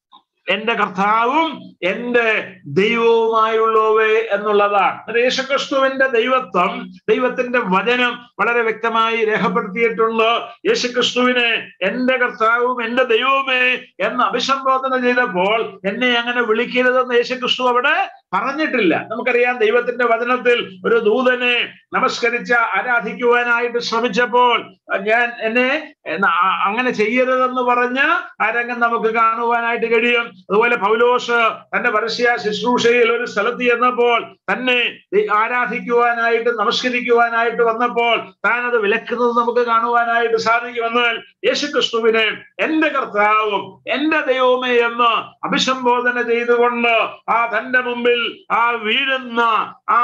എന്റെ കർത്താവും എന്റെ ദൈവവുമായുള്ളവേ എന്നുള്ളതാണ്. യേശുക്രിസ്തുവിന്റെ ദൈവത്വം, ദൈവത്തിന്റെ വചനം വളരെ വ്യക്തമായി രേഖപ്പെടുത്തിയിട്ടുണ്ട്. യേശുക്രിസ്തുവിനെ എന്റെ കർത്താവും എന്റെ ദൈവവുമേ എന്ന് അഭിസംബോധന ചെയ്തപ്പോൾ എന്നെ അങ്ങനെ വിളിക്കരുതെന്ന് യേശുക്രിസ്തു അവിടെ പറഞ്ഞിട്ടില്ല. നമുക്കറിയാം, ദൈവത്തിന്റെ വചനത്തിൽ ഒരു ദൂതനെ നമസ്കരിച്ച ആരാധിക്കുവാനായിട്ട് ശ്രമിച്ചപ്പോൾ ഞാൻ എന്നെ അങ്ങനെ ചെയ്യരുതെന്ന് പറഞ്ഞ ആ രംഗം നമുക്ക് കാണുവാനായിട്ട് കഴിയും. അതുപോലെ പൗലോസ് തന്റെ പരസ്യ ശുശ്രൂഷയിൽ ഒരു സ്ഥലത്ത് ചെന്നപ്പോൾ തന്നെ ആരാധിക്കുവാനായിട്ട് നമസ്കരിക്കുവാനായിട്ട് വന്നപ്പോൾ താൻ അത് വിലക്കുന്നത് നമുക്ക് കാണുവാനായിട്ട് സാധിക്കും. എന്നാൽ യേശുക്രിസ്തുവിനെ എന്റെ കർത്താവും എന്റെ ദൈവമേ എന്ന് അഭിസംബോധന ചെയ്തുകൊണ്ട് ആ തന്റെ മുമ്പിൽ ആ വീഴുന്ന ആ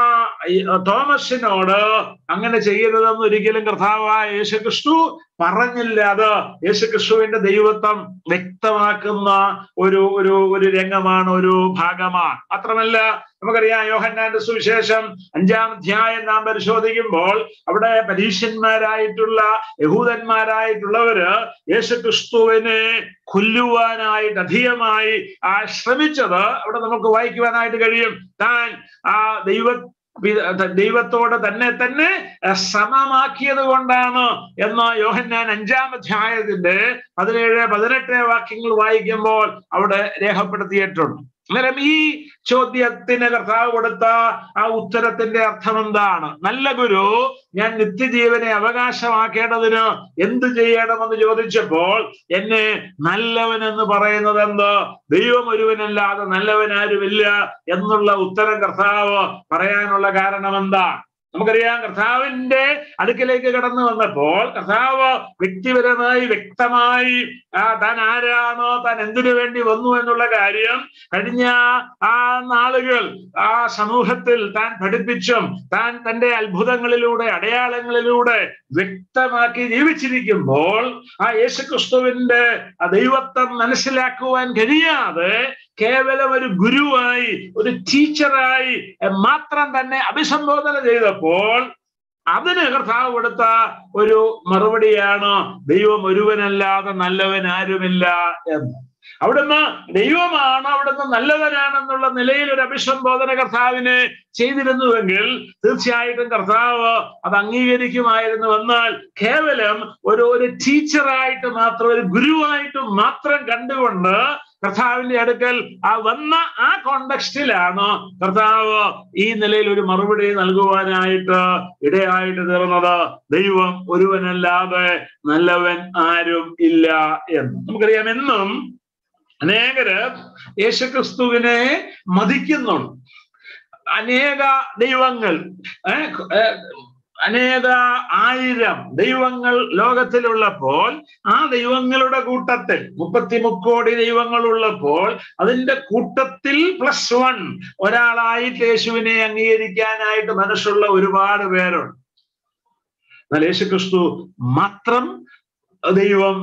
തോമസിനോട് അങ്ങനെ ചെയ്യരുതെന്ന് ഒരിക്കലും കർത്താവായ യേശുക്രിസ്തു പറഞ്ഞില്ല. അത് യേശുക്രിസ്തുവിന്റെ ദൈവത്വം വ്യക്തമാക്കുന്ന ഒരു ഒരു ഒരു രംഗമാണ്, ഒരു ഭാഗമാണ്. മാത്രമല്ല, നമുക്കറിയാം, യോഹന്നാന്റെ സുവിശേഷം അഞ്ചാം അധ്യായം നാം പരിശോധിക്കുമ്പോൾ അവിടെ പരീശന്മാരായിട്ടുള്ള യഹൂദന്മാരായിട്ടുള്ളവര് യേശുക്രിസ്തുവിനെ കൊല്ലുവാനായിട്ട് അധികമായി ആ ശ്രമിച്ചത് അവിടെ നമുക്ക് വായിക്കുവാനായിട്ട് കഴിയും. താൻ ആ ദൈവ ദൈവത്തോട് തന്നെ തന്നെ സമമാക്കിയത് കൊണ്ടാണ് എന്ന് യോഹന്നാൻ അഞ്ചാം അധ്യായത്തിന്റെ പതിനേഴ് പതിനെട്ട് വാക്യങ്ങൾ വായിക്കുമ്പോൾ അവിടെ രേഖപ്പെടുത്തിയിട്ടുണ്ട്. അന്നേരം ഈ ചോദ്യത്തിന് കർത്താവ് കൊടുത്ത ആ ഉത്തരത്തിന്റെ അർത്ഥം എന്താണ്? നല്ല ഗുരു, ഞാൻ നിത്യജീവനെ അവകാശമാക്കേണ്ടതിന് എന്ത് ചെയ്യണമെന്ന് ചോദിച്ചപ്പോൾ എന്നെ നല്ലവൻ എന്ന് പറയുന്നത് എന്ത്? ദൈവം ഒരുവനല്ലാതെ നല്ലവൻ ആരുമില്ല എന്നുള്ള ഉത്തരം കർത്താവ് പറയാനുള്ള കാരണം എന്താ? നമുക്കറിയാം, കർത്താവിന്റെ അടുക്കലേക്ക് കടന്നു വന്നപ്പോൾ കർത്താവ് വ്യക്തിപരമായി വ്യക്തമായി ആ താൻ ആരാണോ, താൻ എന്തിനു വേണ്ടി വന്നു എന്നുള്ള കാര്യം കഴിഞ്ഞ ആ നാളുകൾ ആ സമൂഹത്തിൽ താൻ പഠിപ്പിച്ചും താൻ തന്റെ അത്ഭുതങ്ങളിലൂടെ അടയാളങ്ങളിലൂടെ വ്യക്തമാക്കി ജീവിച്ചിരിക്കുമ്പോൾ ആ യേശുക്രിസ്തുവിന്റെ ആ ദൈവത്വം മനസ്സിലാക്കുവാൻ കഴിയാതെ കേവലം ഒരു ഗുരുവായി, ഒരു ടീച്ചറായി മാത്രം തന്നെ അഭിസംബോധന ചെയ്തപ്പോൾ അതിന് കർത്താവ് കൊടുത്ത ഒരു മറുപടിയാണ് ദൈവം ഒരുവനല്ലാതെ നല്ലവൻ ആരുമില്ല എന്ന്. അവിടുന്ന് ദൈവമാണ്, അവിടുന്ന് നല്ലവനാണെന്നുള്ള നിലയിൽ ഒരു അഭിസംബോധന കർത്താവിനെ ചെയ്തിരുന്നുവെങ്കിൽ തീർച്ചയായിട്ടും കർത്താവ് അത് അംഗീകരിക്കുമായിരുന്നു. എന്നാൽ കേവലം ഒരു ഒരു ടീച്ചറായിട്ട് മാത്രം, ഒരു ഗുരുവായിട്ട് മാത്രം കണ്ടുകൊണ്ട് കർത്താവിന്റെ അടുക്കൽ ആ വന്ന ആ കോണ്ടെക്സ്റ്റിലാണ് കർത്താവ് ഈ നിലയിൽ ഒരു മറുപടി നൽകുവാനായിട്ട് ഇടയായിട്ട് തീർന്നത്. ദൈവം ഒരുവനല്ലാതെ നല്ലവൻ ആരും ഇല്ല എന്ന്. നമുക്കറിയാം, എന്നും അനേകര് യേശുക്രിസ്തുവിനെ മതിക്കുന്നുണ്ട്. അനേക ദൈവങ്ങൾ, അനേക ആയിരം ദൈവങ്ങൾ ലോകത്തിലുള്ളപ്പോൾ ആ ദൈവങ്ങളുടെ കൂട്ടത്തിൽ മുപ്പത്തി മുക്കോടി ദൈവങ്ങൾ ഉള്ളപ്പോൾ അതിന്റെ കൂട്ടത്തിൽ പ്ലസ് വൺ ഒരാളായിട്ട് യേശുവിനെ അംഗീകരിക്കാനായിട്ട് മനസ്സുള്ള ഒരുപാട് പേരുണ്ട്. എന്നാൽ യേശുക്രിസ്തു മാത്രം ദൈവം,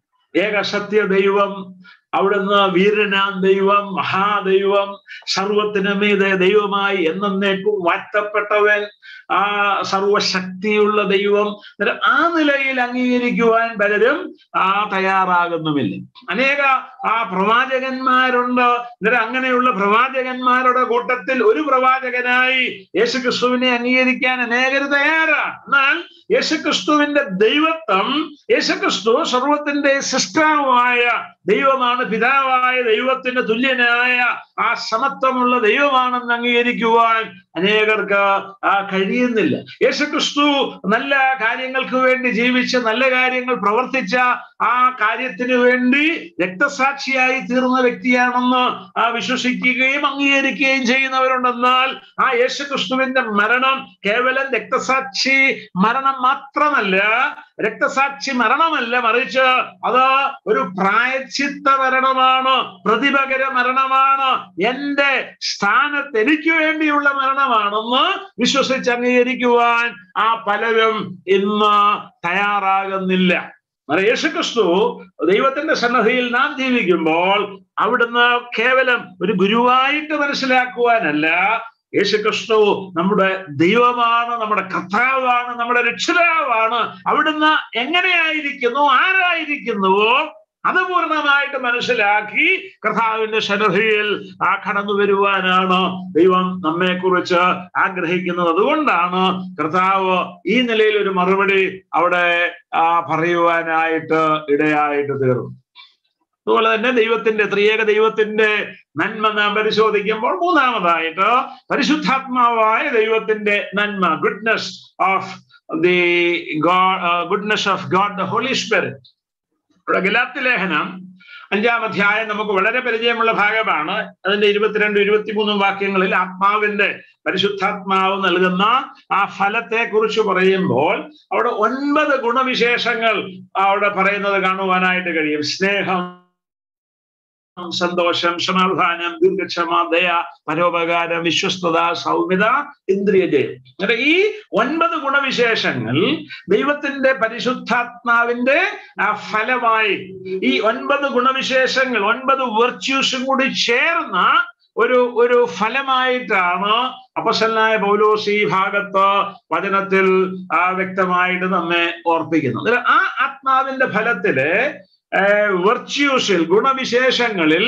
ഏകസത്യ ദൈവം, അവിടുന്ന് വീരനാം ദൈവം, മഹാദൈവം, സർവത്തിനുമീതെ ദൈവമായി എന്നേക്കും വാഴ്ത്തപ്പെട്ടവൻ, ആ സർവശക്തിയുള്ള ദൈവം. ആ നിലയിൽ അംഗീകരിക്കുവാൻ പലരും ആ തയ്യാറാകുന്നുമില്ല. അനേക ആ പ്രവാചകന്മാരുണ്ട്. എന്നിട്ട് അങ്ങനെയുള്ള പ്രവാചകന്മാരുടെ കൂട്ടത്തിൽ ഒരു പ്രവാചകനായി യേശുക്രിസ്തുവിനെ അംഗീകരിക്കാൻ അനേകർ തയ്യാറാണ്. എന്നാൽ യേശുക്രിസ്തുവിന്റെ ദൈവത്വം, യേശുക്രിസ്തു സർവത്തിന്റെ സൃഷ്ടാവായ ദൈവമാണ്, പിതാവായ ദൈവത്തിന് തുല്യനായ ആ സമത്വമുള്ള ദൈവമാണെന്ന് അംഗീകരിക്കുവാൻ അനേകർക്ക് ആ കഴിയുന്നില്ല. യേശുക്രിസ്തു നല്ല കാര്യങ്ങൾക്ക് വേണ്ടി ജീവിച്ച് നല്ല കാര്യങ്ങൾ പ്രവർത്തിച്ച ആ കാര്യത്തിന് വേണ്ടി രക്തസാക്ഷിയായി തീർന്ന വ്യക്തിയാണെന്ന് ആ വിശ്വസിക്കുകയും അംഗീകരിക്കുകയും ചെയ്യുന്നവരുണ്ടെന്നാൽ ആ യേശുക്രിസ്തുവിന്റെ മരണം കേവലം രക്തസാക്ഷി മരണം മാത്രമല്ല, രക്തസാക്ഷി മരണമല്ല, മറിച്ച് അത് ഒരു പ്രായശ്ചിത്ത മരണമാണ്, പ്രതിപകര മരണമാണ്, എന്റെ സ്ഥാനത്ത് എനിക്ക് വേണ്ടിയുള്ള മരണമാണെന്ന് വിശ്വസിച്ച് അംഗീകരിക്കുവാൻ ആ പലരും ഇന്ന് തയ്യാറാകുന്നില്ല. യേശുക്രിസ്തു ദൈവത്തിന്റെ സന്നദ്ധിയിൽ നാം ജീവിക്കുമ്പോൾ അവിടുന്ന് കേവലം ഒരു ഗുരുവായിട്ട് മനസ്സിലാക്കുവാനല്ല, യേശുക്രിസ്തു നമ്മുടെ ദൈവമാണ്, നമ്മുടെ കർത്താവാണ്, നമ്മുടെ രക്ഷിതാവാണ്. അവിടുന്ന് എങ്ങനെയായിരിക്കുന്നു, ആരായിരിക്കുന്നുവോ അത് പൂർണ്ണമായിട്ട് മനസ്സിലാക്കി കർത്താവിന്റെ സന്നിധിയിൽ ആ കടന്നു വരുവാനാണ് ദൈവം നമ്മെ കുറിച്ച് ആഗ്രഹിക്കുന്നത്. അതുകൊണ്ടാണ് കർത്താവ് ഈ നിലയിൽ ഒരു മറുപടി അവിടെ ആ പറയുവാനായിട്ട് ഇടയായിട്ട് തീർന്നു. അതുപോലെ തന്നെ ദൈവത്തിന്റെ, ത്രിയേക ദൈവത്തിന്റെ നന്മ നാം പരിശോധിക്കുമ്പോൾ മൂന്നാമതായിട്ട് പരിശുദ്ധാത്മാവായ ദൈവത്തിന്റെ നന്മ, goodness of the God, goodness of God the holy spirit. ഇവിടെ ഗലാത്യ ലേഖനം അഞ്ചാം അധ്യായം നമുക്ക് വളരെ പരിചയമുള്ള ഭാഗമാണ്. അതിന്റെ ഇരുപത്തിരണ്ട് ഇരുപത്തിമൂന്നും വാക്യങ്ങളിൽ ആത്മാവിന്റെ, പരിശുദ്ധാത്മാവ് നൽകുന്ന ആ ഫലത്തെ കുറിച്ച് പറയുമ്പോൾ അവിടെ ഒൻപത് ഗുണവിശേഷങ്ങൾ അവിടെ പറയുന്നത് കാണുവാനായിട്ട് കഴിയും. സ്നേഹം, സന്തോഷം, സമാധാനം, ദീർഘക്ഷമ, ദയ, പരോപകാരം, വിശ്വസ്തത, സൗമ്യത, ഇന്ദ്രിയജയം. അങ്ങനെ ഈ ഒൻപത് ഗുണവിശേഷങ്ങൾ ദൈവത്തിന്റെ പരിശുദ്ധാത്മാവിന്റെ ആ ഫലമായി, ഈ ഒൻപത് ഗുണവിശേഷങ്ങൾ, ഒൻപത് വെർച്യൂസും കൂടി ചേർന്ന ഒരു ഒരു ഫലമായിട്ടാണ് അപ്പോസ്തലനായ പൗലോസ് ഈ ഭാഗത്ത് വചനത്തിൽ ആ വ്യക്തമായിട്ട് നമ്മെ ഓർപ്പിക്കുന്നത്. ആ ആത്മാവിന്റെ ഫലത്തില് വെർച്യൂസിൽ, ഗുണവിശേഷങ്ങളിൽ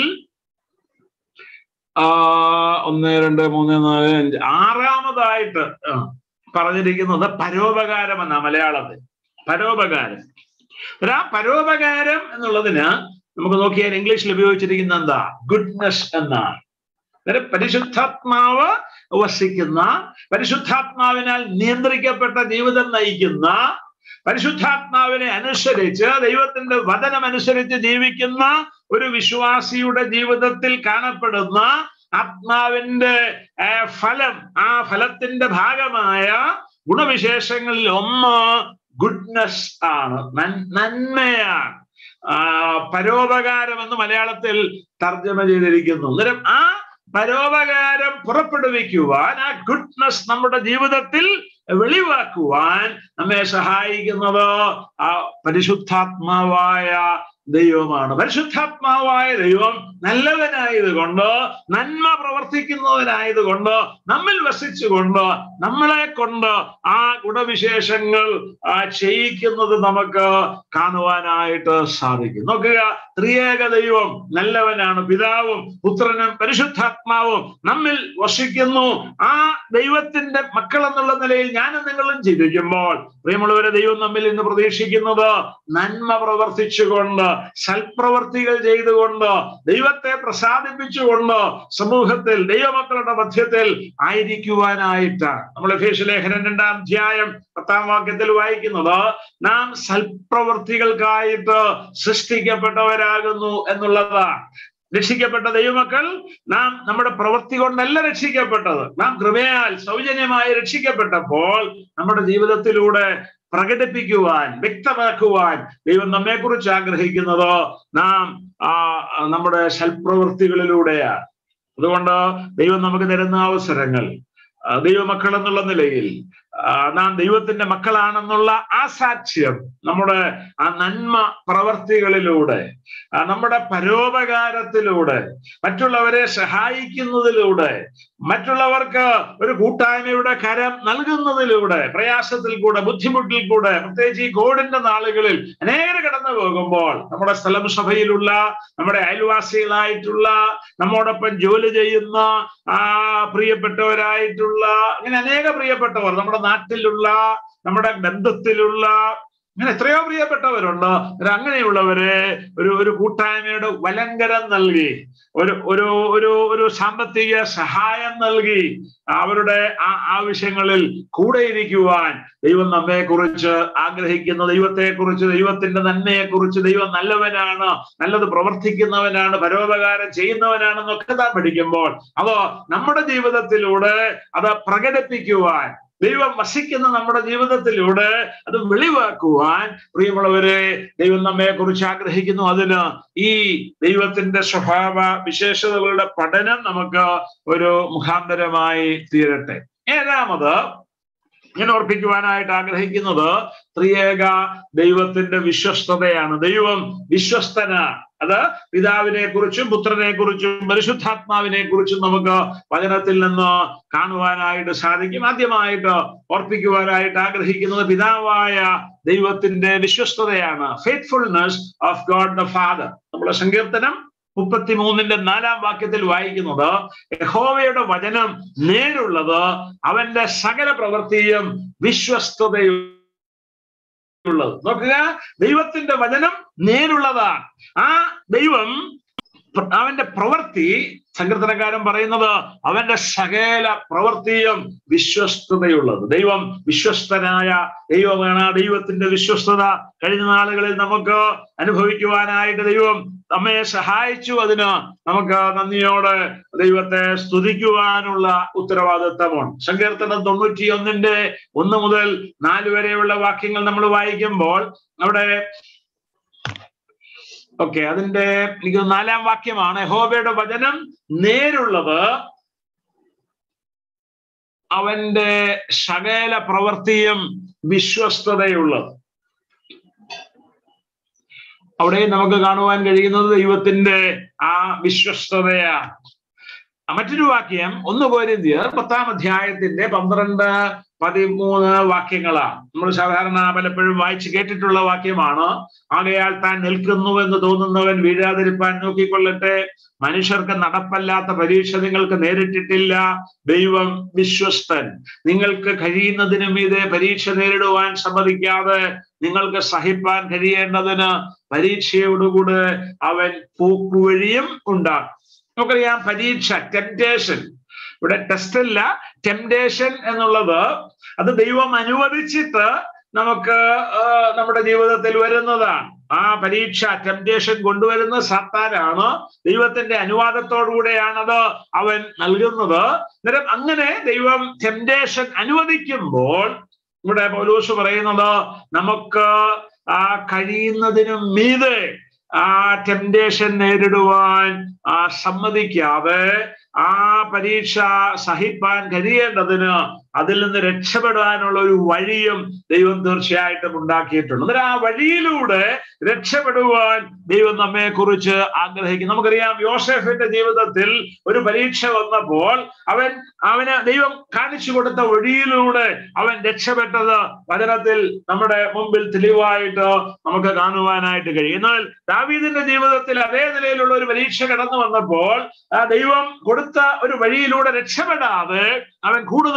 ആ ഒന്ന് രണ്ട് മൂന്ന് നാല് അഞ്ച് ആറാമതായിട്ട് പറഞ്ഞിരിക്കുന്നത് പരോപകാരം എന്നാ മലയാളത്തിൽ. പരോപകാരം. ആ പരോപകാരം എന്നുള്ളതിന് നമുക്ക് നോക്കിയാൽ ഇംഗ്ലീഷിൽ ഉപയോഗിച്ചിരിക്കുന്ന എന്താ? ഗുഡ്നസ് എന്നാണ്. പരിശുദ്ധാത്മാവ് വസിക്കുന്ന, പരിശുദ്ധാത്മാവിനാൽ നിയന്ത്രിക്കപ്പെട്ട ജീവിതം നയിക്കുന്ന, പരിശുദ്ധാത്മാവിനെ അനുസരിച്ച് ദൈവത്തിന്റെ വചനമനുസരിച്ച് ജീവിക്കുന്ന ഒരു വിശ്വാസിയുടെ ജീവിതത്തിൽ കാണപ്പെടുന്ന ആത്മാവിന്റെ ഫലം, ആ ഫലത്തിന്റെ ഭാഗമായ ഗുണവിശേഷങ്ങളിൽ ഒന്ന് ഗുഡ്നസ് ആണ്, നന്മയാണ്. ആ പരോപകാരം എന്ന് മലയാളത്തിൽ തർജ്ജമ ചെയ്തിരിക്കുന്നു. അന്നേരം ആ പരോപകാരം പുറപ്പെടുവിക്കുവാൻ, ആ ഗുഡ്നസ് നമ്മുടെ ജീവിതത്തിൽ വെളിവാക്കുവാൻ നമ്മെ സഹായിക്കുന്നത് ആ പരിശുദ്ധാത്മാവായ ദൈവമാണ്. പരിശുദ്ധാത്മാവായ ദൈവം നല്ലവനായതുകൊണ്ട്, നന്മ പ്രവർത്തിക്കുന്നവനായതുകൊണ്ട്, നമ്മിൽ വസിച്ചുകൊണ്ട് നമ്മളെ കൊണ്ട് ആ ഗുണവിശേഷങ്ങൾ ആ ചെയ്യിക്കുന്നത് നമുക്ക് കാണുവാനായിട്ട് സാധിക്കും. നോക്കുക, ത്രിയേക ദൈവം നല്ലവനാണ്. പിതാവും പുത്രനും പരിശുദ്ധാത്മാവും നമ്മിൽ വസിക്കുന്നു. ആ ദൈവത്തിന്റെ മക്കൾ എന്നുള്ള നിലയിൽ ഞാനും നിങ്ങളും ചിന്തിക്കുമ്പോൾ, പ്രിയമുള്ളവരെ, ദൈവം നമ്മിൽ ഇന്ന് പ്രതീക്ഷിക്കുന്നത് നന്മ പ്രവർത്തിച്ചുകൊണ്ട്, സൽപ്രവർത്തികൾ ചെയ്തുകൊണ്ട് ദൈവത്തെ പ്രസാദിപ്പിച്ചുകൊണ്ട് സമൂഹത്തിൽ ദൈവമക്കളുടെ മധ്യത്തിൽ ആയിരിക്കുവാനായിട്ടാണ്. നമ്മൾ എഫേസ്യ ലേഖനം രണ്ടാം അധ്യായം പത്താം വാക്യത്തിൽ വായിക്കുന്നത് നാം സൽപ്രവർത്തികൾക്കായിട്ട് സൃഷ്ടിക്കപ്പെട്ടവരാകുന്നു എന്നുള്ളതാണ്. രക്ഷിക്കപ്പെട്ട ദൈവമക്കൾ നാം നമ്മുടെ പ്രവൃത്തി കൊണ്ടല്ല രക്ഷിക്കപ്പെട്ടത്. നാം കൃപയാൽ സൗജന്യമായി രക്ഷിക്കപ്പെട്ടപ്പോൾ നമ്മുടെ ജീവിതത്തിലൂടെ പ്രകടിപ്പിക്കുവാൻ, വ്യക്തമാക്കുവാൻ ദൈവം നമ്മെക്കുറിച്ച് ആഗ്രഹിക്കുന്നത് നാം ആ നമ്മുടെ സൽപ്രവൃത്തികളിലൂടെയാണ്. അതുകൊണ്ട് ദൈവം നമുക്ക് തരുന്ന അവസരങ്ങൾ, ദൈവമക്കൾ എന്നുള്ള നിലയിൽ നാം ദൈവത്തിന്റെ മക്കളാണെന്നുള്ള ആ സാക്ഷ്യം നമ്മുടെ ആ നന്മ പ്രവർത്തികളിലൂടെ, നമ്മുടെ പരോപകാരത്തിലൂടെ, മറ്റുള്ളവരെ സഹായിക്കുന്നതിലൂടെ, മറ്റുള്ളവർക്ക് ഒരു കൂട്ടായ്മയുടെ കരം നൽകുന്നതിലൂടെ, പ്രയാസത്തിൽ കൂടെ, ബുദ്ധിമുട്ടിൽ കൂടെ, പ്രത്യേകിച്ച് ഈ കോവിഡിന്റെ നാളുകളിൽ അനേകം കടന്നു പോകുമ്പോൾ നമ്മുടെ സ്ഥലം സഭയിലുള്ള, നമ്മുടെ അയൽവാസികളായിട്ടുള്ള, നമ്മോടൊപ്പം ജോലി ചെയ്യുന്ന ആ പ്രിയപ്പെട്ടവരായിട്ടുള്ള, അങ്ങനെ അനേക പ്രിയപ്പെട്ടവർ, നമ്മുടെ നാട്ടിലുള്ള, നമ്മുടെ ബന്ധത്തിലുള്ള, അങ്ങനെ എത്രയോ പ്രിയപ്പെട്ടവരുണ്ട്. അങ്ങനെയുള്ളവരെ ഒരു ഒരു കൂട്ടായ്മയുടെ വലങ്കരം നൽകി, ഒരു ഒരു ഒരു ഒരു സാമ്പത്തിക സഹായം നൽകി അവരുടെ ആ ആവശ്യങ്ങളിൽ കൂടെ ഇരിക്കുവാൻ ദൈവം നമ്മെ കുറിച്ച് ആഗ്രഹിക്കുന്ന, ദൈവത്തെ കുറിച്ച്, ദൈവത്തിന്റെ നന്മയെ കുറിച്ച്, ദൈവം നല്ലവനാണ്, നല്ലത് പ്രവർത്തിക്കുന്നവനാണ്, പരോപകാരം ചെയ്യുന്നവനാണെന്നൊക്കെ താൻ പഠിക്കുമ്പോൾ അതോ നമ്മുടെ ജീവിതത്തിലൂടെ അത് പ്രകടിപ്പിക്കുവാൻ, ദൈവം വസിക്കുന്ന നമ്മുടെ ജീവിതത്തിലൂടെ അത് വെളിവാക്കുവാൻ പ്രിയമുള്ളവരെ ദൈവം നമ്മെ കുറിച്ച് ആഗ്രഹിക്കുന്നു. അതിന് ഈ ദൈവത്തിന്റെ സ്വഭാവ വിശേഷതകളുടെ പഠനം നമുക്ക് ഒരു മുഖാന്തരമായി തീരട്ടെ. ഏഴാമത് ഞാൻ ഓർപ്പിക്കുവാനായിട്ട് ആഗ്രഹിക്കുന്നത് ത്രിയേക ദൈവത്തിന്റെ വിശ്വസ്തതയാണ്. ദൈവം വിശ്വസ്തനാണ്. അത് പിതാവിനെ കുറിച്ചും പുത്രനെ കുറിച്ചും പരിശുദ്ധാത്മാവിനെ കുറിച്ചും നമുക്ക് വചനത്തിൽ നിന്ന് കാണുവാനായിട്ട് സാധിക്കും. ആദ്യമായിട്ട് ഓർപ്പിക്കുവാനായിട്ട് ആഗ്രഹിക്കുന്നത് പിതാവായ ദൈവത്തിന്റെ വിശ്വസ്തതയാണ്. Faithfulness of God the father. നമ്മുടെ സങ്കീർത്തനം മുപ്പത്തിമൂന്നിന്റെ നാലാം വാക്യത്തിൽ വായിക്കുന്നത് യഹോവയുടെ വചനം നേരുള്ളത്, അവന്റെ സകല പ്രവൃത്തിയും വിശ്വസ്തതയും ഉള്ളത്. നോക്കുക, ദൈവത്തിന്റെ വചനം നേരുള്ളതാണ്. ആ ദൈവം അവന്റെ പ്രവൃത്തി, സങ്കീർത്തനക്കാരൻ പറയുന്നത് അവന്റെ സകല പ്രവൃത്തിയും വിശ്വസ്തതയുള്ളത്. ദൈവം വിശ്വസ്തനായ ദൈവമാണ്. ആ ദൈവത്തിന്റെ വിശ്വസ്തത കഴിഞ്ഞ നാളുകളിൽ നമുക്ക് അനുഭവിക്കുവാനായിട്ട് ദൈവം നമ്മെ സഹായിച്ചു. അതിന് നമുക്ക് നന്ദിയോടെ ദൈവത്തെ സ്തുതിക്കുവാനുള്ള ഉത്തരവാദിത്തമാണ്. സങ്കീർത്തനം തൊണ്ണൂറ്റി ഒന്നിന്റെ ഒന്ന് മുതൽ നാല് വരെയുള്ള വാക്യങ്ങൾ നമ്മൾ വായിക്കുമ്പോൾ അവിടെ ഓക്കെ അതിന്റെ എനിക്ക് നാലാം വാക്യമാണ്, യഹോവയുടെ വചനം നേരുള്ളത്, അവന്റെ സകല പ്രവൃത്തിയും വിശ്വസ്തതയുള്ളത്. അവിടെ നമുക്ക് കാണുവാൻ കഴിയുന്നത് ദൈവത്തിന്റെ ആ വിശ്വസ്തതയാണ്. മറ്റൊരു വാക്യം ഒന്ന് കൊരിന്ത്യർ പത്താം അധ്യായത്തിന്റെ പന്ത്രണ്ട് പതിമൂന്ന് വാക്യങ്ങളാണ്. നമ്മൾ സാധാരണ പലപ്പോഴും വായിച്ച് കേട്ടിട്ടുള്ള വാക്യമാണ്. ആകയാൽ താൻ നിൽക്കുന്നു എന്ന് തോന്നുന്നവൻ വീഴാതിരിപ്പാൻ നോക്കിക്കൊള്ളട്ടെ. മനുഷ്യർക്ക് നടപ്പല്ലാത്ത പരീക്ഷ നിങ്ങൾക്ക് നേരിട്ടിട്ടില്ല. ദൈവം വിശ്വസ്തൻ. നിങ്ങൾക്ക് കഴിയുന്നതിന് മീതെ പരീക്ഷ നേരിടുവാൻ സമ്മതിക്കാതെ നിങ്ങൾക്ക് സഹിപ്പാൻ കഴിയേണ്ടതിന് പരീക്ഷയോടുകൂടെ അവൻ പോക്കുവഴിയും ഉണ്ടാക്കും. നമുക്കറിയാം, പരീക്ഷ, ടെംപ്റ്റേഷൻ, ഇവിടെ ടെസ്റ്റ് അല്ല, ടെംപ്റ്റേഷൻ എന്നുള്ളത് അത് ദൈവം അനുവദിച്ചിട്ട് നമുക്ക് നമ്മുടെ ജീവിതത്തിൽ വരുന്നതാണ്. ആ പരീക്ഷ, ടെംപ്റ്റേഷൻ കൊണ്ടുവരുന്ന സാത്താനാണ്. ദൈവത്തിന്റെ അനുവാദത്തോടുകൂടെയാണത് അവൻ നൽകുന്നത്. അന്നേരം അങ്ങനെ ദൈവം ടെംപ്റ്റേഷൻ അനുവദിക്കുമ്പോൾ ഇവിടെ പൗലോസ് പറയുന്നത് നമുക്ക് ആ കഴിയുന്നതിനും മീതെ ആ ടെംപ്റ്റേഷൻ നേരിടുവാൻ ആ സമ്മതിക്കാതെ ആ പരീക്ഷ സഹിപ്പാൻ കഴിയേണ്ടതിന് അതിൽ നിന്ന് രക്ഷപ്പെടാനുള്ള ഒരു വഴിയും ദൈവം തീർച്ചയായിട്ടും ഉണ്ടാക്കിയിട്ടുണ്ട്. അന്നേരം ആ വഴിയിലൂടെ രക്ഷപ്പെടുവാൻ ദൈവം നമ്മെ കുറിച്ച് ആഗ്രഹിക്കും. നമുക്കറിയാം, യോസേഫിന്റെ ജീവിതത്തിൽ ഒരു പരീക്ഷ വന്നപ്പോൾ അവൻ അവന് ദൈവം കാണിച്ചു കൊടുത്ത വഴിയിലൂടെ അവൻ രക്ഷപ്പെട്ടത് വചനത്തിൽ നമ്മുടെ മുമ്പിൽ തെളിവായിട്ട് നമുക്ക് കാണുവാനായിട്ട് കഴിയും. എന്നാൽ ദാവീദിന്റെ ജീവിതത്തിൽ അതേ നിലയിലുള്ള ഒരു പരീക്ഷ കടന്നു വന്നപ്പോൾ ആ ദൈവം കൊടുത്ത ഒരു വഴിയിലൂടെ രക്ഷപ്പെടാതെ അവൻ കൂടുതൽ കൂടുതൽ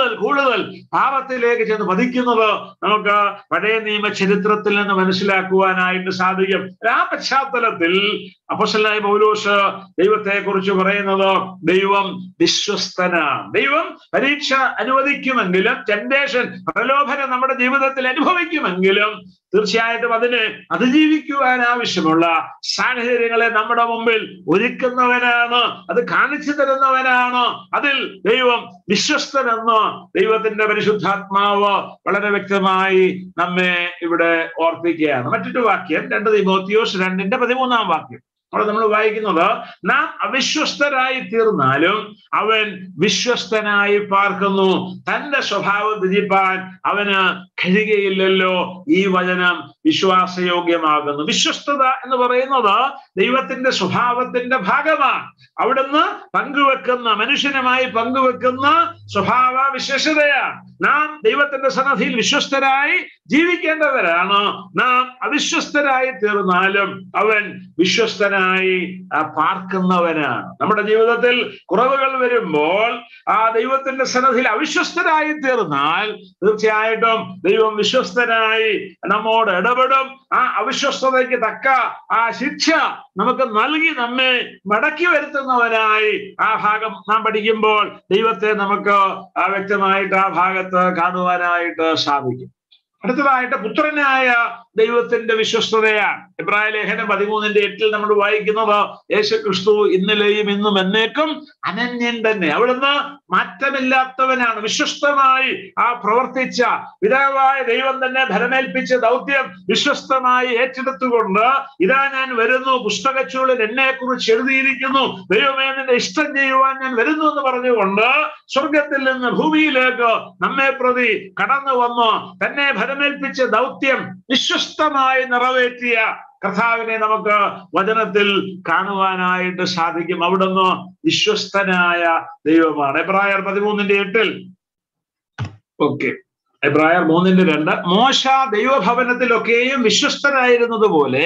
കൂടുതൽ പാപത്തിലേക്ക് ചെന്ന് പതിക്കുന്നത് നമുക്ക് പഴയ നിയമ ചരിത്രത്തിൽ നിന്ന് മനസ്സിലാക്കുവാനായിട്ട് സാധിക്കും. ആ പശ്ചാത്തലത്തിൽ അപ്പോസ്തലനായ പൗലോസ് ദൈവത്തെ കുറിച്ച് പറയുന്നത് ദൈവം വിശ്വസ്തനാണ്. ദൈവം പരീക്ഷ അനുവദിക്കുമെങ്കിലും, ടെംപ്റ്റേഷൻ, പ്രലോഭനം നമ്മുടെ ജീവിതത്തിൽ അനുഭവിക്കുമെങ്കിലും തീർച്ചയായിട്ടും അതിനെ അതിജീവിക്കുവാൻ ആവശ്യമുള്ള സാഹചര്യങ്ങളെ നമ്മുടെ മുമ്പിൽ ഒരുക്കുന്നവനാണ്, അത് കാണിച്ചു തരുന്നവനാണ്. അതിൽ ദൈവം വിശ്വസ്തനെന്ന് ദൈവത്തിന്റെ പരിശുദ്ധാത്മാവ് വളരെ വ്യക്തമായി നമ്മെ ഇവിടെ ഓർപ്പിക്കുകയാണ്. മറ്റൊരു വാക്യം രണ്ട് തിമോത്തിയോസ് രണ്ടിന്റെ പതിമൂന്നാം വാക്യം. അവിടെ നമ്മൾ വായിക്കുന്നത്, നാം അവിശ്വസ്തരായി തീർന്നാലും അവൻ വിശ്വസ്തനായി പാർക്കുന്നു, തന്റെ സ്വഭാവം ത്യജിപ്പാൻ അവന് കഴിയുകയില്ലല്ലോ. ഈ വചനം വിശ്വാസയോഗ്യമാകുന്നു. വിശ്വസ്തത എന്ന് പറയുന്നത് ദൈവത്തിന്റെ സ്വഭാവത്തിന്റെ ഭാഗമാണ്. അവിടുന്ന് പങ്കുവെക്കുന്ന, മനുഷ്യനുമായി പങ്കുവെക്കുന്ന സ്വഭാവ വിശേഷതയാണ്. നാം ദൈവത്തിന്റെ സന്നിധിയിൽ വിശ്വസ്തരായി ജീവിക്കേണ്ടവരാണ്. നാം അവിശ്വസ്തരായി തീർന്നാലും അവൻ വിശ്വസ്തനായി പാർക്കുന്നവനാണ്. നമ്മുടെ ജീവിതത്തിൽ കുറവുകൾ വരുമ്പോൾ ആ ദൈവത്തിന്റെ സന്നിധിയിൽ അവിശ്വസ്തരായി തീർന്നാൽ തീർച്ചയായിട്ടും ദൈവം വിശ്വസ്തനായി നമ്മോട് ഇടപെടും. ആ അവിശ്വസ്തതയ്ക്ക് തക്ക ആ ശിക്ഷ നമുക്ക് നൽകി നമ്മെ മടക്കി വരുത്തുന്നവനായി ആ ഭാഗം നാം പഠിക്കുമ്പോൾ ദൈവത്തെ നമുക്ക് ആ വ്യക്തമായിട്ട് ആ ഭാഗത്ത് കാണുവാനായിട്ട് സാധിക്കും. അടുത്തതായിട്ട് പുത്രനായ ദൈവത്തിന്റെ വിശ്വസ്തതയാണ്. എബ്രായ ലേഖനം പതിമൂന്നിന്റെ എട്ടിൽ നമ്മൾ വായിക്കുന്നത്, യേശു ക്രിസ്തു ഇന്നലെയും ഇന്നും എന്നേക്കും അനന്യൻ തന്നെ. അവിടുന്ന് മാറ്റമില്ലാത്തവനാണ്. വിശ്വസ്തമായി ആ പ്രവർത്തിച്ച പിതാവായ ദൈവം തന്നെ ഭരമേൽപ്പിച്ച ദൗത്യം വിശ്വസ്തമായി ഏറ്റെടുത്തുകൊണ്ട്, ഇതാ ഞാൻ വരുന്നു, പുസ്തകച്ചുള്ളിൽ എന്നെ കുറിച്ച് എഴുതിയിരിക്കുന്നു, ദൈവമേ നിന്റെ ഇഷ്ടം ചെയ്യുവാൻ ഞാൻ വരുന്നു എന്ന് പറഞ്ഞുകൊണ്ട് സ്വർഗത്തിൽ നിന്ന് ഭൂമിയിലേക്ക് നമ്മെ പ്രതി കടന്നു വന്നു തന്നെ ഭരമേൽപ്പിച്ച ദൗത്യം വിശ്വസ്തമായി നിറവേറ്റിയ കർത്താവിനെ നമുക്ക് വചനത്തിൽ കാണുവാനായിട്ട് സാധിക്കും. അവിടുന്ന് വിശ്വസ്തനായ ദൈവമാണ്. എബ്രായർ പതിമൂന്നിന്റെ എട്ടിൽ ഓക്കെ എബ്രായർ മൂന്നിന്റെ രണ്ട്, മോശ ദൈവഭവനത്തിലൊക്കെയും വിശ്വസ്തനായിരുന്നത് പോലെ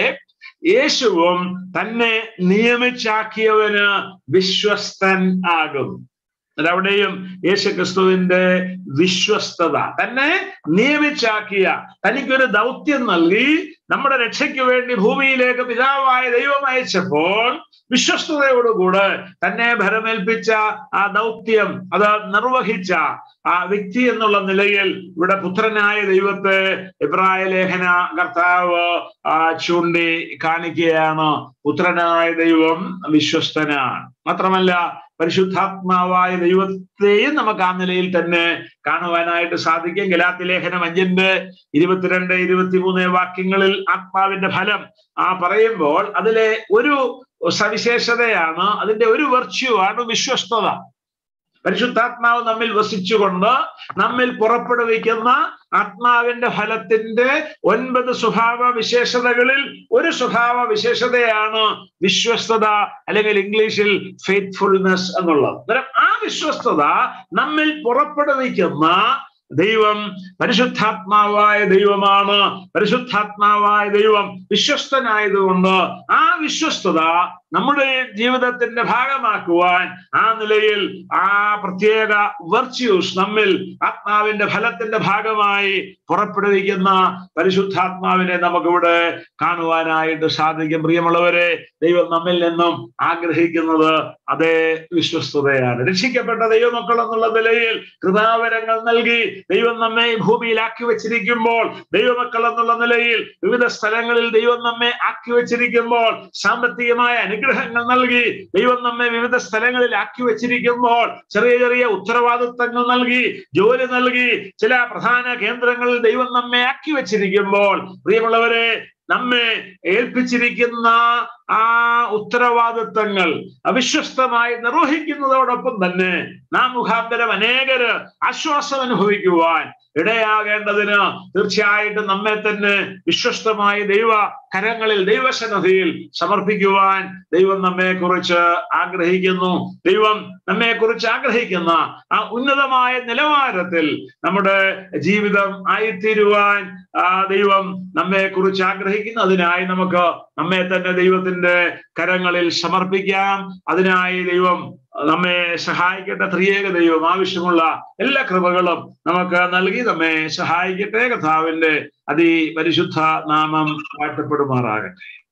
യേശുവും തന്നെ നിയമിച്ചാക്കിയവന് വിശ്വസ്തൻ ആകും. അവിടെയും യേശു ക്രിസ്തുവിന്റെ വിശ്വസ്തത, തന്നെ നിയമിച്ചാക്കിയ, തനിക്കൊരു ദൗത്യം നൽകി നമ്മുടെ രക്ഷയ്ക്ക് വേണ്ടി ഭൂമിയിലേക്ക് പിതാവായ ദൈവം അയച്ചപ്പോൾ വിശ്വസ്തയോടുകൂടെ തന്നെ ഭരമേൽപ്പിച്ച ആ ദൗത്യം അത് നിർവഹിച്ച ആ വ്യക്തി എന്നുള്ള നിലയിൽ ഇവിടെ പുത്രനായ ദൈവത്തെ എബ്രായ ലേഖന കർത്താവ് ആ ചൂണ്ടി കാണിക്കുകയാണ്. പുത്രനായ ദൈവം വിശ്വസ്തനാണ്. മാത്രമല്ല പരിശുദ്ധാത്മാവായ ദൈവത്തെയും നമുക്ക് ആ നിലയിൽ തന്നെ കാണുവാനായിട്ട് സാധിക്കും. ഗലാത്യ ലേഖനം അഞ്ചിന്റെ ഇരുപത്തിരണ്ട് ഇരുപത്തിമൂന്ന് വാക്യങ്ങളിൽ ആത്മാവിന്റെ ഫലം ആ പറയുമ്പോൾ അതിലെ ഒരു സവിശേഷതയാണ്, അതിന്റെ ഒരു വെർച്യു ആണ് വിശ്വസ്തത. പരിശുദ്ധാത്മാവ് നമ്മിൽ വസിച്ചുകൊണ്ട് നമ്മിൽ പുറപ്പെടുവിക്കുന്ന ആത്മാവിന്റെ ഫലത്തിന്റെ ഒൻപത് സ്വഭാവ വിശേഷതകളിൽ ഒരു സ്വഭാവ വിശേഷതയാണ് വിശ്വസ്തത, അല്ലെങ്കിൽ ഇംഗ്ലീഷിൽ ഫെയ്ത്ത്ഫുൾനെസ് എന്നുള്ളത്. ആ വിശ്വസ്തത നമ്മിൽ പുറപ്പെടുവിക്കുന്ന ദൈവം പരിശുദ്ധാത്മാവായ ദൈവമാണ്. പരിശുദ്ധാത്മാവായ ദൈവം വിശ്വസ്തനായതുകൊണ്ട് ആ വിശ്വസ്തത നമ്മുടെ ജീവിതത്തിന്റെ ഭാഗമാക്കുവാൻ ആ നിലയിൽ ആ പ്രത്യേക വെർച്യൂസ് നമ്മിൽ ആത്മാവിന്റെ ഫലത്തിന്റെ ഭാഗമായി പുറപ്പെടുവിക്കുന്ന പരിശുദ്ധാത്മാവിനെ നമുക്കിവിടെ കാണുവാനായിട്ട് സാധിക്കും. പ്രിയമുള്ളവരെ, ദൈവം നമ്മിൽ നിന്നും ആഗ്രഹിക്കുന്നത് അതേ വിശ്വസ്തതയാണ്. രക്ഷിക്കപ്പെട്ട ദൈവമക്കൾ എന്നുള്ള നിലയിൽ കൃപാവരങ്ങൾ നൽകി ദൈവം നമ്മെ ഭൂമിയിൽ ആക്കി വെച്ചിരിക്കുമ്പോൾ, ദൈവമക്കൾ എന്നുള്ള നിലയിൽ വിവിധ സ്ഥലങ്ങളിൽ ദൈവം നമ്മെ ആക്കി വെച്ചിരിക്കുമ്പോൾ, സാമ്പത്തികമായ അനുഗ്രഹങ്ങൾ നൽകി ദൈവം നമ്മെ വിവിധ സ്ഥലങ്ങളിൽ ആക്കി വെച്ചിരിക്കുമ്പോൾ, ചെറിയ ചെറിയ ഉത്തരവാദിത്തങ്ങൾ നൽകി, ജോലി നൽകി, ചില പ്രധാന കേന്ദ്രങ്ങളിൽ ദൈവം നമ്മെ ആക്കി വെച്ചിരിക്കുമ്പോൾ, പ്രിയമുള്ളവരെ, നമ്മെ ഏൽപ്പിച്ചിരിക്കുന്ന ആ ഉത്തരവാദിത്തങ്ങൾ അവിശ്വസ്തമായി നിർവഹിക്കുന്നതോടൊപ്പം തന്നെ നാം മുഖാന്തരം അനേകര് ആശ്വാസം അനുഭവിക്കുവാൻ ഇടയാകേണ്ടതിന് തീർച്ചയായിട്ടും നമ്മെ തന്നെ വിശ്വസ്തമായി ദൈവ കരങ്ങളിൽ, ദൈവസന്നിധിയിൽ സമർപ്പിക്കുവാൻ ദൈവം നമ്മെ കുറിച്ച് ആഗ്രഹിക്കുന്നു. ദൈവം നമ്മെ കുറിച്ച് ആഗ്രഹിക്കുന്ന ആ ഉന്നതമായ നിലവാരത്തിൽ നമ്മുടെ ജീവിതം ആയിത്തീരുവാൻ ആ ദൈവം നമ്മെ കുറിച്ച് ആഗ്രഹിക്കുന്നു. അതിനായി നമുക്ക് നമ്മെ തന്നെ ദൈവത്തിന്റെ കരങ്ങളിൽ സമർപ്പിക്കാം. അതിനായി ദൈവം നമ്മെ സഹായിക്കട്ടെ. ത്രിയേക ദൈവം ആവശ്യമുള്ള എല്ലാ കൃപകളും നമുക്ക് നൽകി നമ്മെ സഹായിക്കട്ടെ. കർത്താവിന്റെ അതിപരിശുദ്ധ നാമം വാഴ്ത്തപ്പെടുമാറാകട്ടെ.